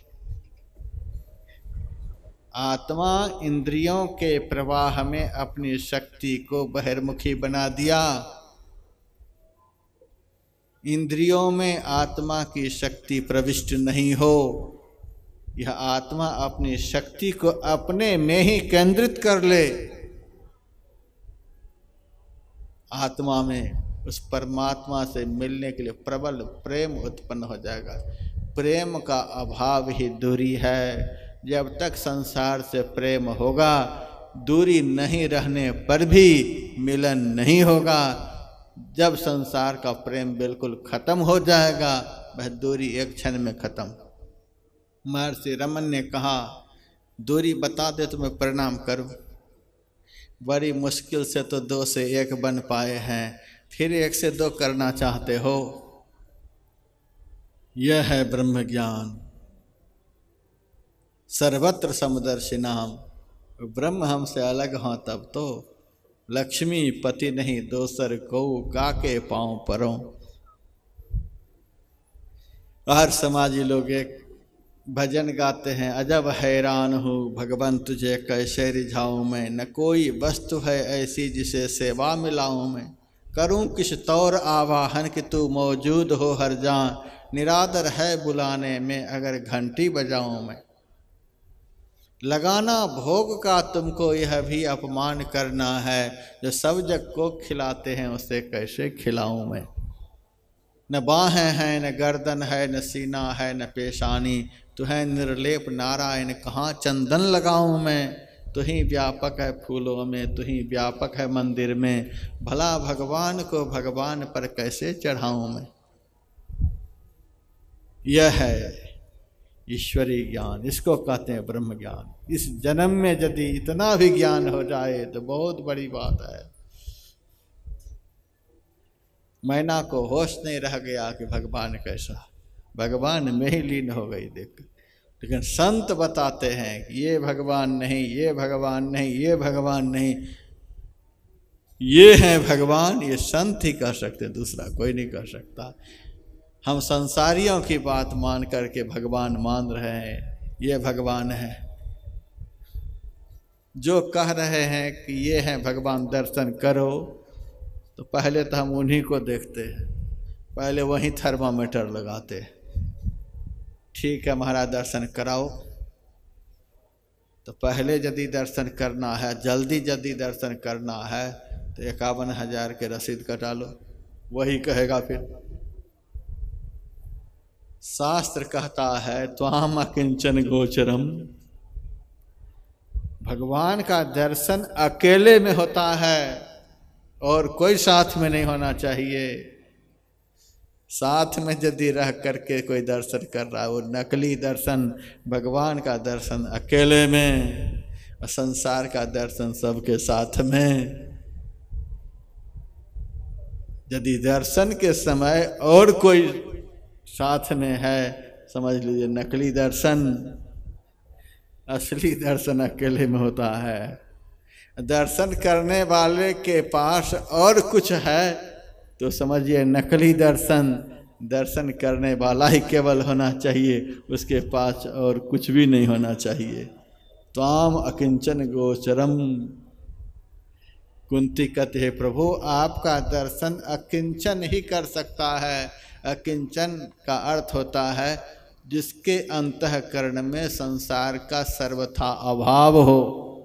आत्मा इंद्रियों के प्रवाह में अपनी शक्ति को बहिर्मुखी बना दिया। इंद्रियों में आत्मा की शक्ति प्रविष्ट नहीं हो। यह आत्मा अपनी शक्ति को अपने में ही केंद्रित कर ले। आत्मा में उस परमात्मा से मिलने के लिए प्रबल प्रेम उत्पन्न हो जाएगा। प्रेम का अभाव ही दूरी है। जब तक संसार से प्रेम होगा दूरी नहीं रहने पर भी मिलन नहीं होगा। जब संसार का प्रेम बिल्कुल खत्म हो जाएगा, वह दूरी एक क्षण में खत्म। महर्षि रमन ने कहा, दूरी बता दे तो मैं प्रणाम करूं। बड़ी मुश्किल से तो 2 से 1 बन पाए हैं, फिर 1 से 2 करना चाहते हो। यह है ब्रह्म ज्ञान। सर्वत्र समदर्शिनाम, ब्रह्म हमसे अलग हों तब तो। लक्ष्मी पति नहीं दोसर को, काके पाँव परों। हर समाजी लोग एक भजन गाते हैं, अजब हैरान हूँ भगवान तुझे कैसे रिझाऊँ मैं। न कोई वस्तु है ऐसी जिसे सेवा मिलाऊँ मैं। करूँ किस तौर आवाहन कि तू मौजूद हो हर जान। निरादर है बुलाने में अगर घंटी बजाऊँ मैं। लगाना भोग का तुमको यह भी अपमान करना है। जो सब जग को खिलाते हैं उसे कैसे खिलाऊँ मैं। न बाहें हैं न गर्दन है न सीना है न पेशानी। तू है निर्लेप नारायण कहाँ चंदन लगाऊं मैं। तू ही व्यापक है फूलों में, तू ही व्यापक है मंदिर में। भला भगवान को भगवान पर कैसे चढ़ाऊं मैं। यह है ईश्वरीय ज्ञान, इसको कहते हैं ब्रह्म ज्ञान। इस जन्म में यदि इतना भी ज्ञान हो जाए तो बहुत बड़ी बात है। मैना को होश नहीं रह गया कि भगवान कैसा, भगवान में ही लीन हो गई देख। लेकिन संत बताते हैं कि ये भगवान नहीं, ये भगवान नहीं, ये भगवान नहीं, ये है भगवान। ये संत ही कह सकते, दूसरा कोई नहीं कह सकता। हम संसारियों की बात मान करके भगवान मान रहे हैं, ये भगवान है। जो कह रहे हैं कि ये है भगवान दर्शन करो, तो पहले तो हम उन्हीं को देखते हैं, पहले वहीं थर्मामीटर लगाते। ठीक है महाराज दर्शन कराओ, तो पहले यदि दर्शन करना है, जल्दी यदि दर्शन करना है तो 51,000 के रसीद कटा लो, वही कहेगा फिर। शास्त्र कहता है त्वाम अकिंचन गोचरम, भगवान का दर्शन अकेले में होता है और कोई साथ में नहीं होना चाहिए। साथ में यदि रह करके कोई दर्शन कर रहा है वो नकली दर्शन। भगवान का दर्शन अकेले में और संसार का दर्शन सबके साथ में। यदि दर्शन के समय और कोई साथ में है, समझ लीजिए नकली दर्शन। असली दर्शन अकेले में होता है। दर्शन करने वाले के पास और कुछ है तो समझिए नकली दर्शन। दर्शन करने वाला ही केवल होना चाहिए, उसके पास और कुछ भी नहीं होना चाहिए। त्वाम अकिंचन गोचरम, कुंती कहते हैं प्रभु आपका दर्शन अकिंचन ही कर सकता है। अकिंचन का अर्थ होता है जिसके अंतःकरण में संसार का सर्वथा अभाव हो।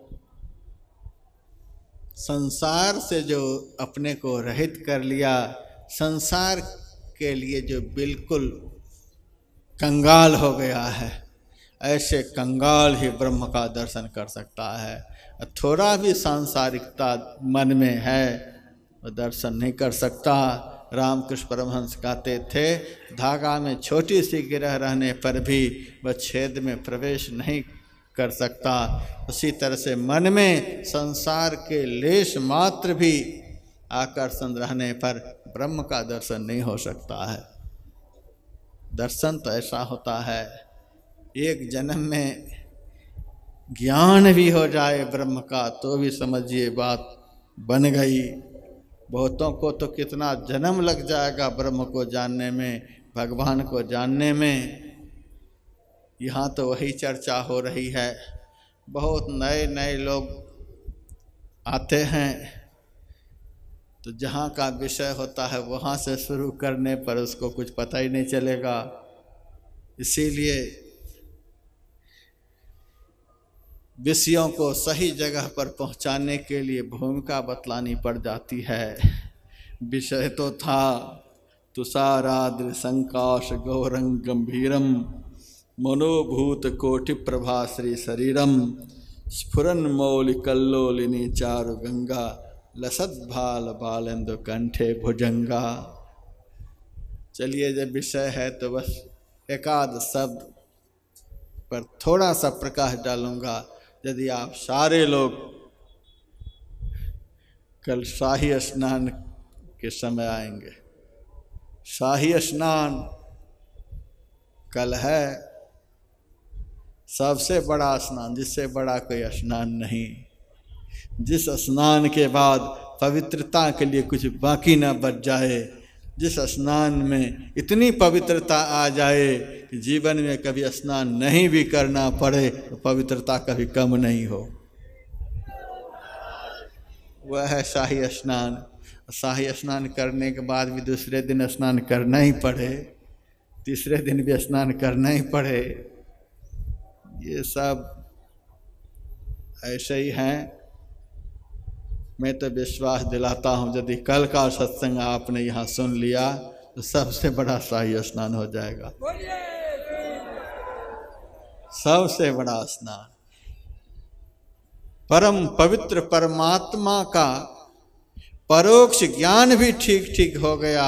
संसार से जो अपने को रहित कर लिया, संसार के लिए जो बिल्कुल कंगाल हो गया है, ऐसे कंगाल ही ब्रह्म का दर्शन कर सकता है। थोड़ा भी सांसारिकता मन में है वो दर्शन नहीं कर सकता। रामकृष्ण परमहंस कहते थे धागा में छोटी सी गिरह रहने पर भी वह छेद में प्रवेश नहीं कर सकता। उसी तरह से मन में संसार के लेश मात्र भी आकर्षण रहने पर ब्रह्म का दर्शन नहीं हो सकता है। दर्शन तो ऐसा होता है एक जन्म में ज्ञान भी हो जाए ब्रह्म का तो भी समझिए बात बन गई। बहुतों को तो कितना जन्म लग जाएगा ब्रह्म को जानने में, भगवान को जानने में। यहाँ तो वही चर्चा हो रही है। बहुत नए नए लोग आते हैं तो जहाँ का विषय होता है वहाँ से शुरू करने पर उसको कुछ पता ही नहीं चलेगा। इसीलिए विषयों को सही जगह पर पहुंचाने के लिए भूमिका बतलानी पड़ जाती है। विषय तो था तुषाराद्र संकाश गौरंग गंभीरम मनोभूत कोटि प्रभा श्री शरीरम स्फुरन मौलि कल्लोलिनी चारु गंगा, लसत भाल बालेंदु कंठे भुजंगा। चलिए जब विषय है तो बस एकाध शब्द पर थोड़ा सा प्रकाश डालूंगा। यदि आप सारे लोग कल शाही स्नान के समय आएंगे, शाही स्नान कल है, सबसे बड़ा स्नान, जिससे बड़ा कोई स्नान नहीं, जिस स्नान के बाद पवित्रता के लिए कुछ बाकी ना बच जाए, जिस स्नान में इतनी पवित्रता आ जाए कि जीवन में कभी स्नान नहीं भी करना पड़े तो पवित्रता कभी कम नहीं हो, वह है शाही स्नान। शाही स्नान करने के बाद भी दूसरे दिन स्नान करना ही पड़े, तीसरे दिन भी स्नान करना ही पड़े, ये सब ऐसे ही हैं। मैं तो विश्वास दिलाता हूँ यदि कल का सत्संग आपने यहाँ सुन लिया तो सबसे बड़ा शाही स्नान हो जाएगा, सबसे बड़ा स्नान। परम पवित्र परमात्मा का परोक्ष ज्ञान भी ठीक ठीक हो गया,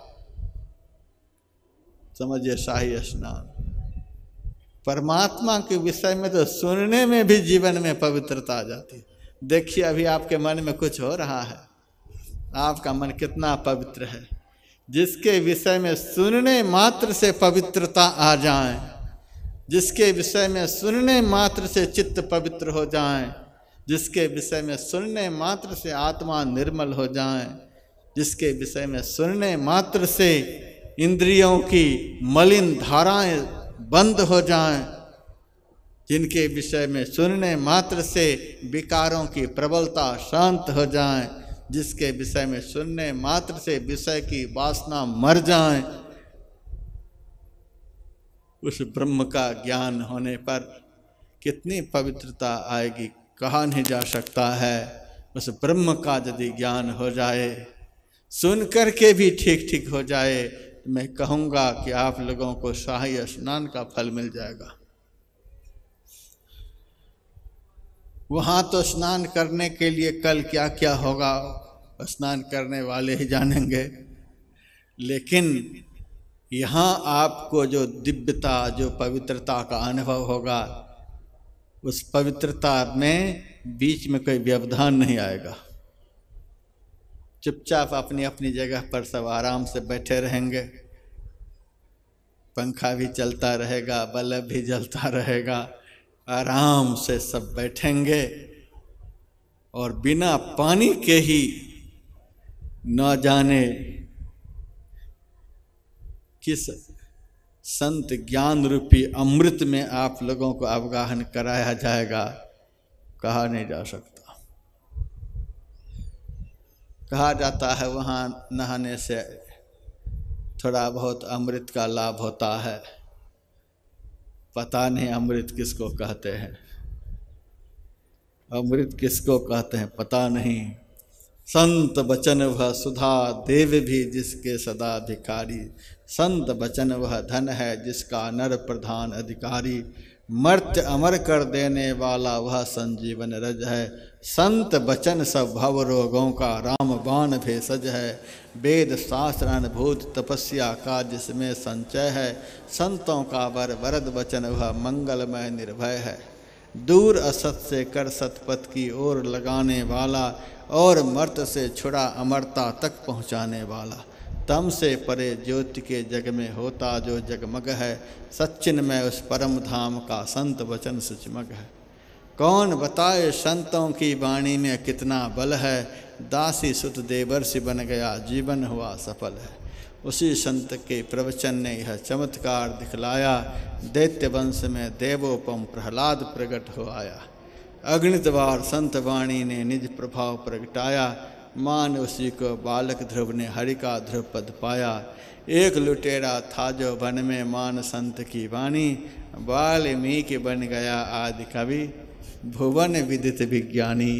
समझिए शाही स्नान। परमात्मा के विषय में तो सुनने में भी जीवन में पवित्रता आ जाती है। देखिए अभी आपके मन में कुछ हो रहा है, आपका मन कितना पवित्र है। जिसके विषय में सुनने मात्र से पवित्रता आ जाए, जिसके विषय में सुनने मात्र से चित्त पवित्र हो जाए, जिसके विषय में सुनने मात्र से आत्मा निर्मल हो जाए, जिसके विषय में सुनने मात्र से इंद्रियों की मलिन धाराएं बंद हो जाएं, जिनके विषय में सुनने मात्र से विकारों की प्रबलता शांत हो जाए, जिसके विषय में सुनने मात्र से विषय की वासना मर जाए, उस ब्रह्म का ज्ञान होने पर कितनी पवित्रता आएगी कहा नहीं जा सकता है। उस ब्रह्म का यदि ज्ञान हो जाए, सुन कर के भी ठीक ठीक हो जाए, तो मैं कहूँगा कि आप लोगों को शाही स्नान का फल मिल जाएगा। वहाँ तो स्नान करने के लिए कल क्या क्या होगा स्नान करने वाले ही जानेंगे, लेकिन यहाँ आपको जो दिव्यता, जो पवित्रता का अनुभव होगा, उस पवित्रता में बीच में कोई व्यवधान नहीं आएगा। चुपचाप अपनी अपनी जगह पर सब आराम से बैठे रहेंगे, पंखा भी चलता रहेगा, बल्ब भी जलता रहेगा, आराम से सब बैठेंगे और बिना पानी के ही न जाने किस संत ज्ञान रूपी अमृत में आप लोगों को अवगाहन कराया जाएगा, कहा नहीं जा सकता। कहा जाता है वहाँ नहाने से थोड़ा बहुत अमृत का लाभ होता है, पता नहीं अमृत किसको कहते हैं, अमृत किसको कहते हैं पता नहीं। संत बचन वह सुधा देव भी जिसके सदा भिखारी, संत बचन वह धन है जिसका नर प्रधान अधिकारी, मर्त्य अमर कर देने वाला वह संजीवन रज है, संत बचन सब भव रोगों का रामबाण भेषज है, वेद शास्त्र अनुभूत तपस्या का जिसमें संचय है, संतों का वरद वचन वह मंगलमय निर्भय है, दूर असत से कर सतपथ की ओर लगाने वाला, और मर्त से छुड़ा अमरता तक पहुँचाने वाला, तम से परे ज्योति के जग में होता जो जगमग है, सच्चिन में उस परम धाम का संत वचन सचमग है। कौन बताए संतों की वाणी में कितना बल है, दासी सुत देवर्षि बन गया जीवन हुआ सफल है। उसी संत के प्रवचन ने यह चमत्कार दिखलाया, दैत्य वंश में देवोपम प्रहलाद प्रकट हो आया, अग्निद्वार संत वाणी ने निज प्रभाव प्रगटाया, मान उसी को बालक ध्रुव ने हरि का ध्रुव पद पाया, एक लुटेरा था जो वन में मान संत की वाणी, वाल्मीकि बन गया आदि कवि भुवन विदित विज्ञानी।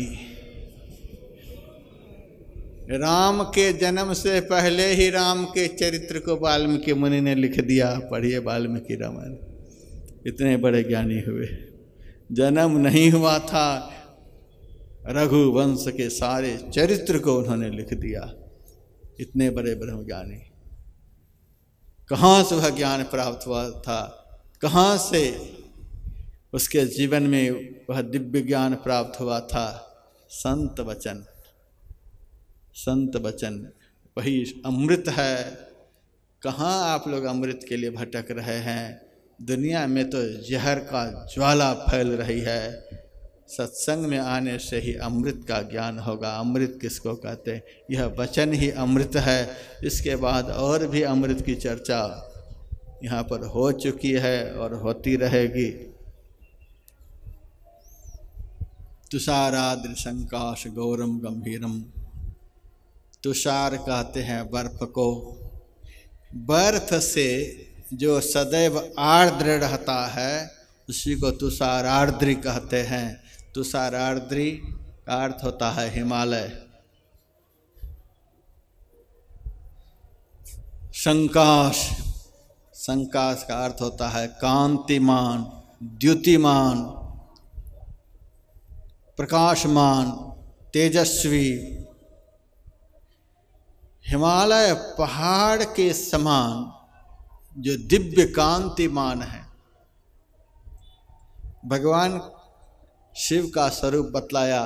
राम के जन्म से पहले ही राम के चरित्र को वाल्मीकि मुनि ने लिख दिया, पढ़िए वाल्मीकि रामायण, इतने बड़े ज्ञानी हुए। जन्म नहीं हुआ था, रघुवंश के सारे चरित्र को उन्होंने लिख दिया। इतने बड़े ब्रह्मज्ञानी, कहाँ से वह ज्ञान प्राप्त हुआ था, कहाँ से उसके जीवन में वह दिव्य ज्ञान प्राप्त हुआ था? संत वचन, संत वचन वही अमृत है। कहाँ आप लोग अमृत के लिए भटक रहे हैं? दुनिया में तो जहर का ज्वाला फैल रही है। सत्संग में आने से ही अमृत का ज्ञान होगा। अमृत किसको कहते हैं? यह वचन ही अमृत है। इसके बाद और भी अमृत की चर्चा यहाँ पर हो चुकी है और होती रहेगी। तुषाराद्र संकाश गौरम गंभीरम। तुषार कहते हैं बर्फ को। बर्फ से जो सदैव आर्द्र रहता है उसी को तुषारार्द्री कहते हैं। तुषारार्द्री का अर्थ होता है हिमालय। संकाश, संकाश का अर्थ होता है कांतिमान, द्युतिमान, प्रकाशमान, तेजस्वी। हिमालय पहाड़ के समान जो दिव्य कांतिमान है। भगवान शिव का स्वरूप बतलाया।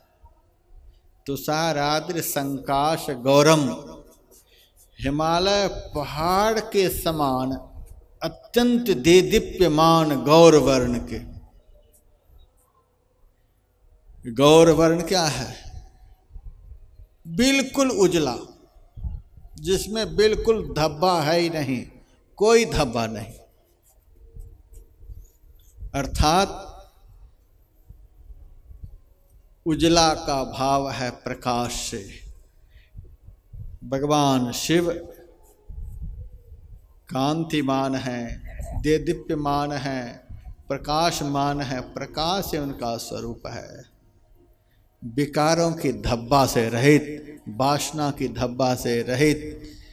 तुषाराद्र संकाश गौरम, हिमालय पहाड़ के समान अत्यंत देदीप्यमान गौर वर्ण के। गौर वर्ण क्या है? बिल्कुल उजला, जिसमें बिल्कुल धब्बा है ही नहीं, कोई धब्बा नहीं। अर्थात उजला का भाव है प्रकाश से। भगवान शिव कांतिमान हैं, देदीप्यमान हैं, प्रकाशमान है। प्रकाश से उनका स्वरूप है। विकारों की धब्बा से रहित, वासना की धब्बा से रहित,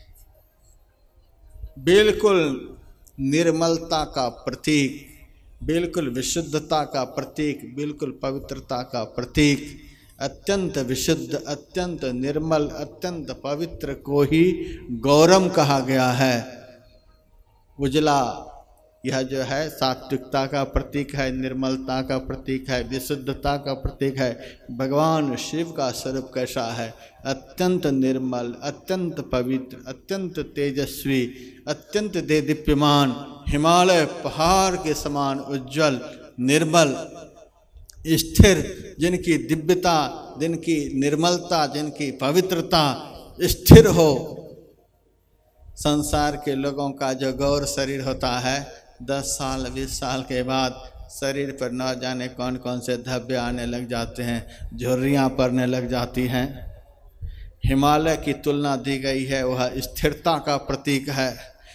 बिल्कुल निर्मलता का प्रतीक, बिल्कुल विशुद्धता का प्रतीक, बिल्कुल पवित्रता का प्रतीक। अत्यंत विशुद्ध, अत्यंत निर्मल, अत्यंत पवित्र को ही गौरम कहा गया है। उजला यह जो है सात्विकता का प्रतीक है, निर्मलता का प्रतीक है, विशुद्धता का प्रतीक है। भगवान शिव का स्वरूप कैसा है? अत्यंत निर्मल, अत्यंत पवित्र, अत्यंत तेजस्वी, अत्यंत देदीप्यमान, हिमालय पहाड़ के समान उज्जवल, निर्मल, स्थिर, जिनकी दिव्यता, जिनकी निर्मलता, जिनकी पवित्रता स्थिर हो। संसार के लोगों का जो गौर शरीर होता है, 10 साल 20 साल के बाद शरीर पर न जाने कौन कौन से धब्बे आने लग जाते हैं, झुर्रियाँ पड़ने लग जाती हैं। हिमालय की तुलना दी गई है, वह स्थिरता का प्रतीक है।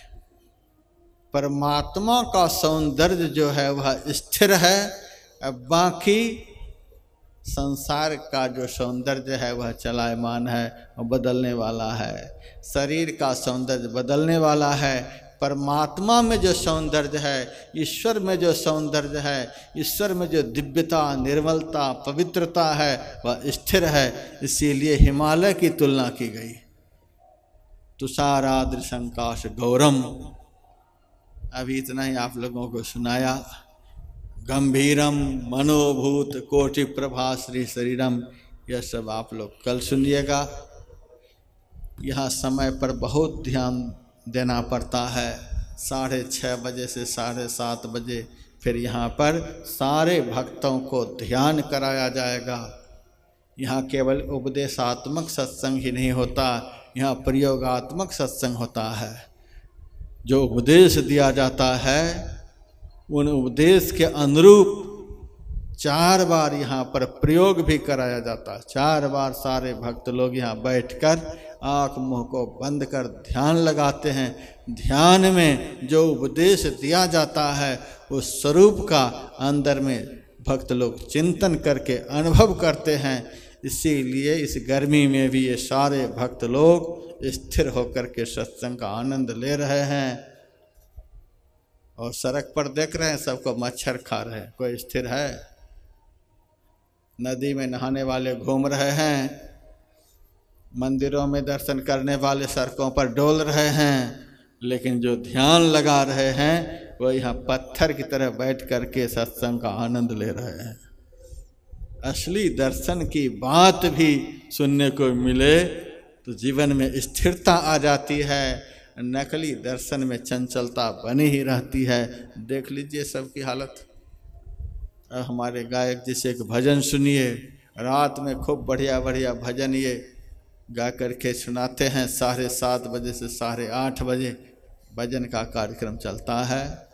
परमात्मा का सौंदर्य जो है वह स्थिर है। अब बाकी संसार का जो सौंदर्य है वह चलायमान है और बदलने वाला है। शरीर का सौंदर्य बदलने वाला है। परमात्मा में जो सौंदर्य है, ईश्वर में जो सौंदर्य है, ईश्वर में जो दिव्यता, निर्मलता, पवित्रता है वह स्थिर है। इसीलिए हिमालय की तुलना की गई। तुषाराद्र संकाश गौरम, अभी इतना ही आप लोगों को सुनाया। गंभीरम मनोभूत कोटि प्रभा श्री शरीरम, यह सब आप लोग कल सुनिएगा। यहाँ समय पर बहुत ध्यान देना पड़ता है। 6:30 बजे से 7:30 बजे फिर यहाँ पर सारे भक्तों को ध्यान कराया जाएगा। यहाँ केवल उपदेशात्मक सत्संग ही नहीं होता, यहाँ प्रयोगात्मक सत्संग होता है। जो उपदेश दिया जाता है उन उपदेश के अनुरूप 4 बार यहाँ पर प्रयोग भी कराया जाता है। 4 बार सारे भक्त लोग यहाँ बैठकर आँख मुँह को बंद कर ध्यान लगाते हैं। ध्यान में जो उपदेश दिया जाता है उस स्वरूप का अंदर में भक्त लोग चिंतन करके अनुभव करते हैं। इसीलिए इस गर्मी में भी ये सारे भक्त लोग स्थिर होकर के सत्संग का आनंद ले रहे हैं। और सड़क पर देख रहे हैं सबको मच्छर खा रहे हैं, कोई स्थिर है? नदी में नहाने वाले घूम रहे हैं, मंदिरों में दर्शन करने वाले सड़कों पर डोल रहे हैं, लेकिन जो ध्यान लगा रहे हैं वो यहाँ पत्थर की तरह बैठ करके सत्संग का आनंद ले रहे हैं। असली दर्शन की बात भी सुनने को मिले तो जीवन में स्थिरता आ जाती है, नकली दर्शन में चंचलता बनी ही रहती है। देख लीजिए सबकी हालत। हमारे गायक जी से एक भजन सुनिए, रात में खूब बढ़िया बढ़िया भजन ये गा करके सुनाते हैं। 7:30 बजे से 8:30 बजे भजन का कार्यक्रम चलता है।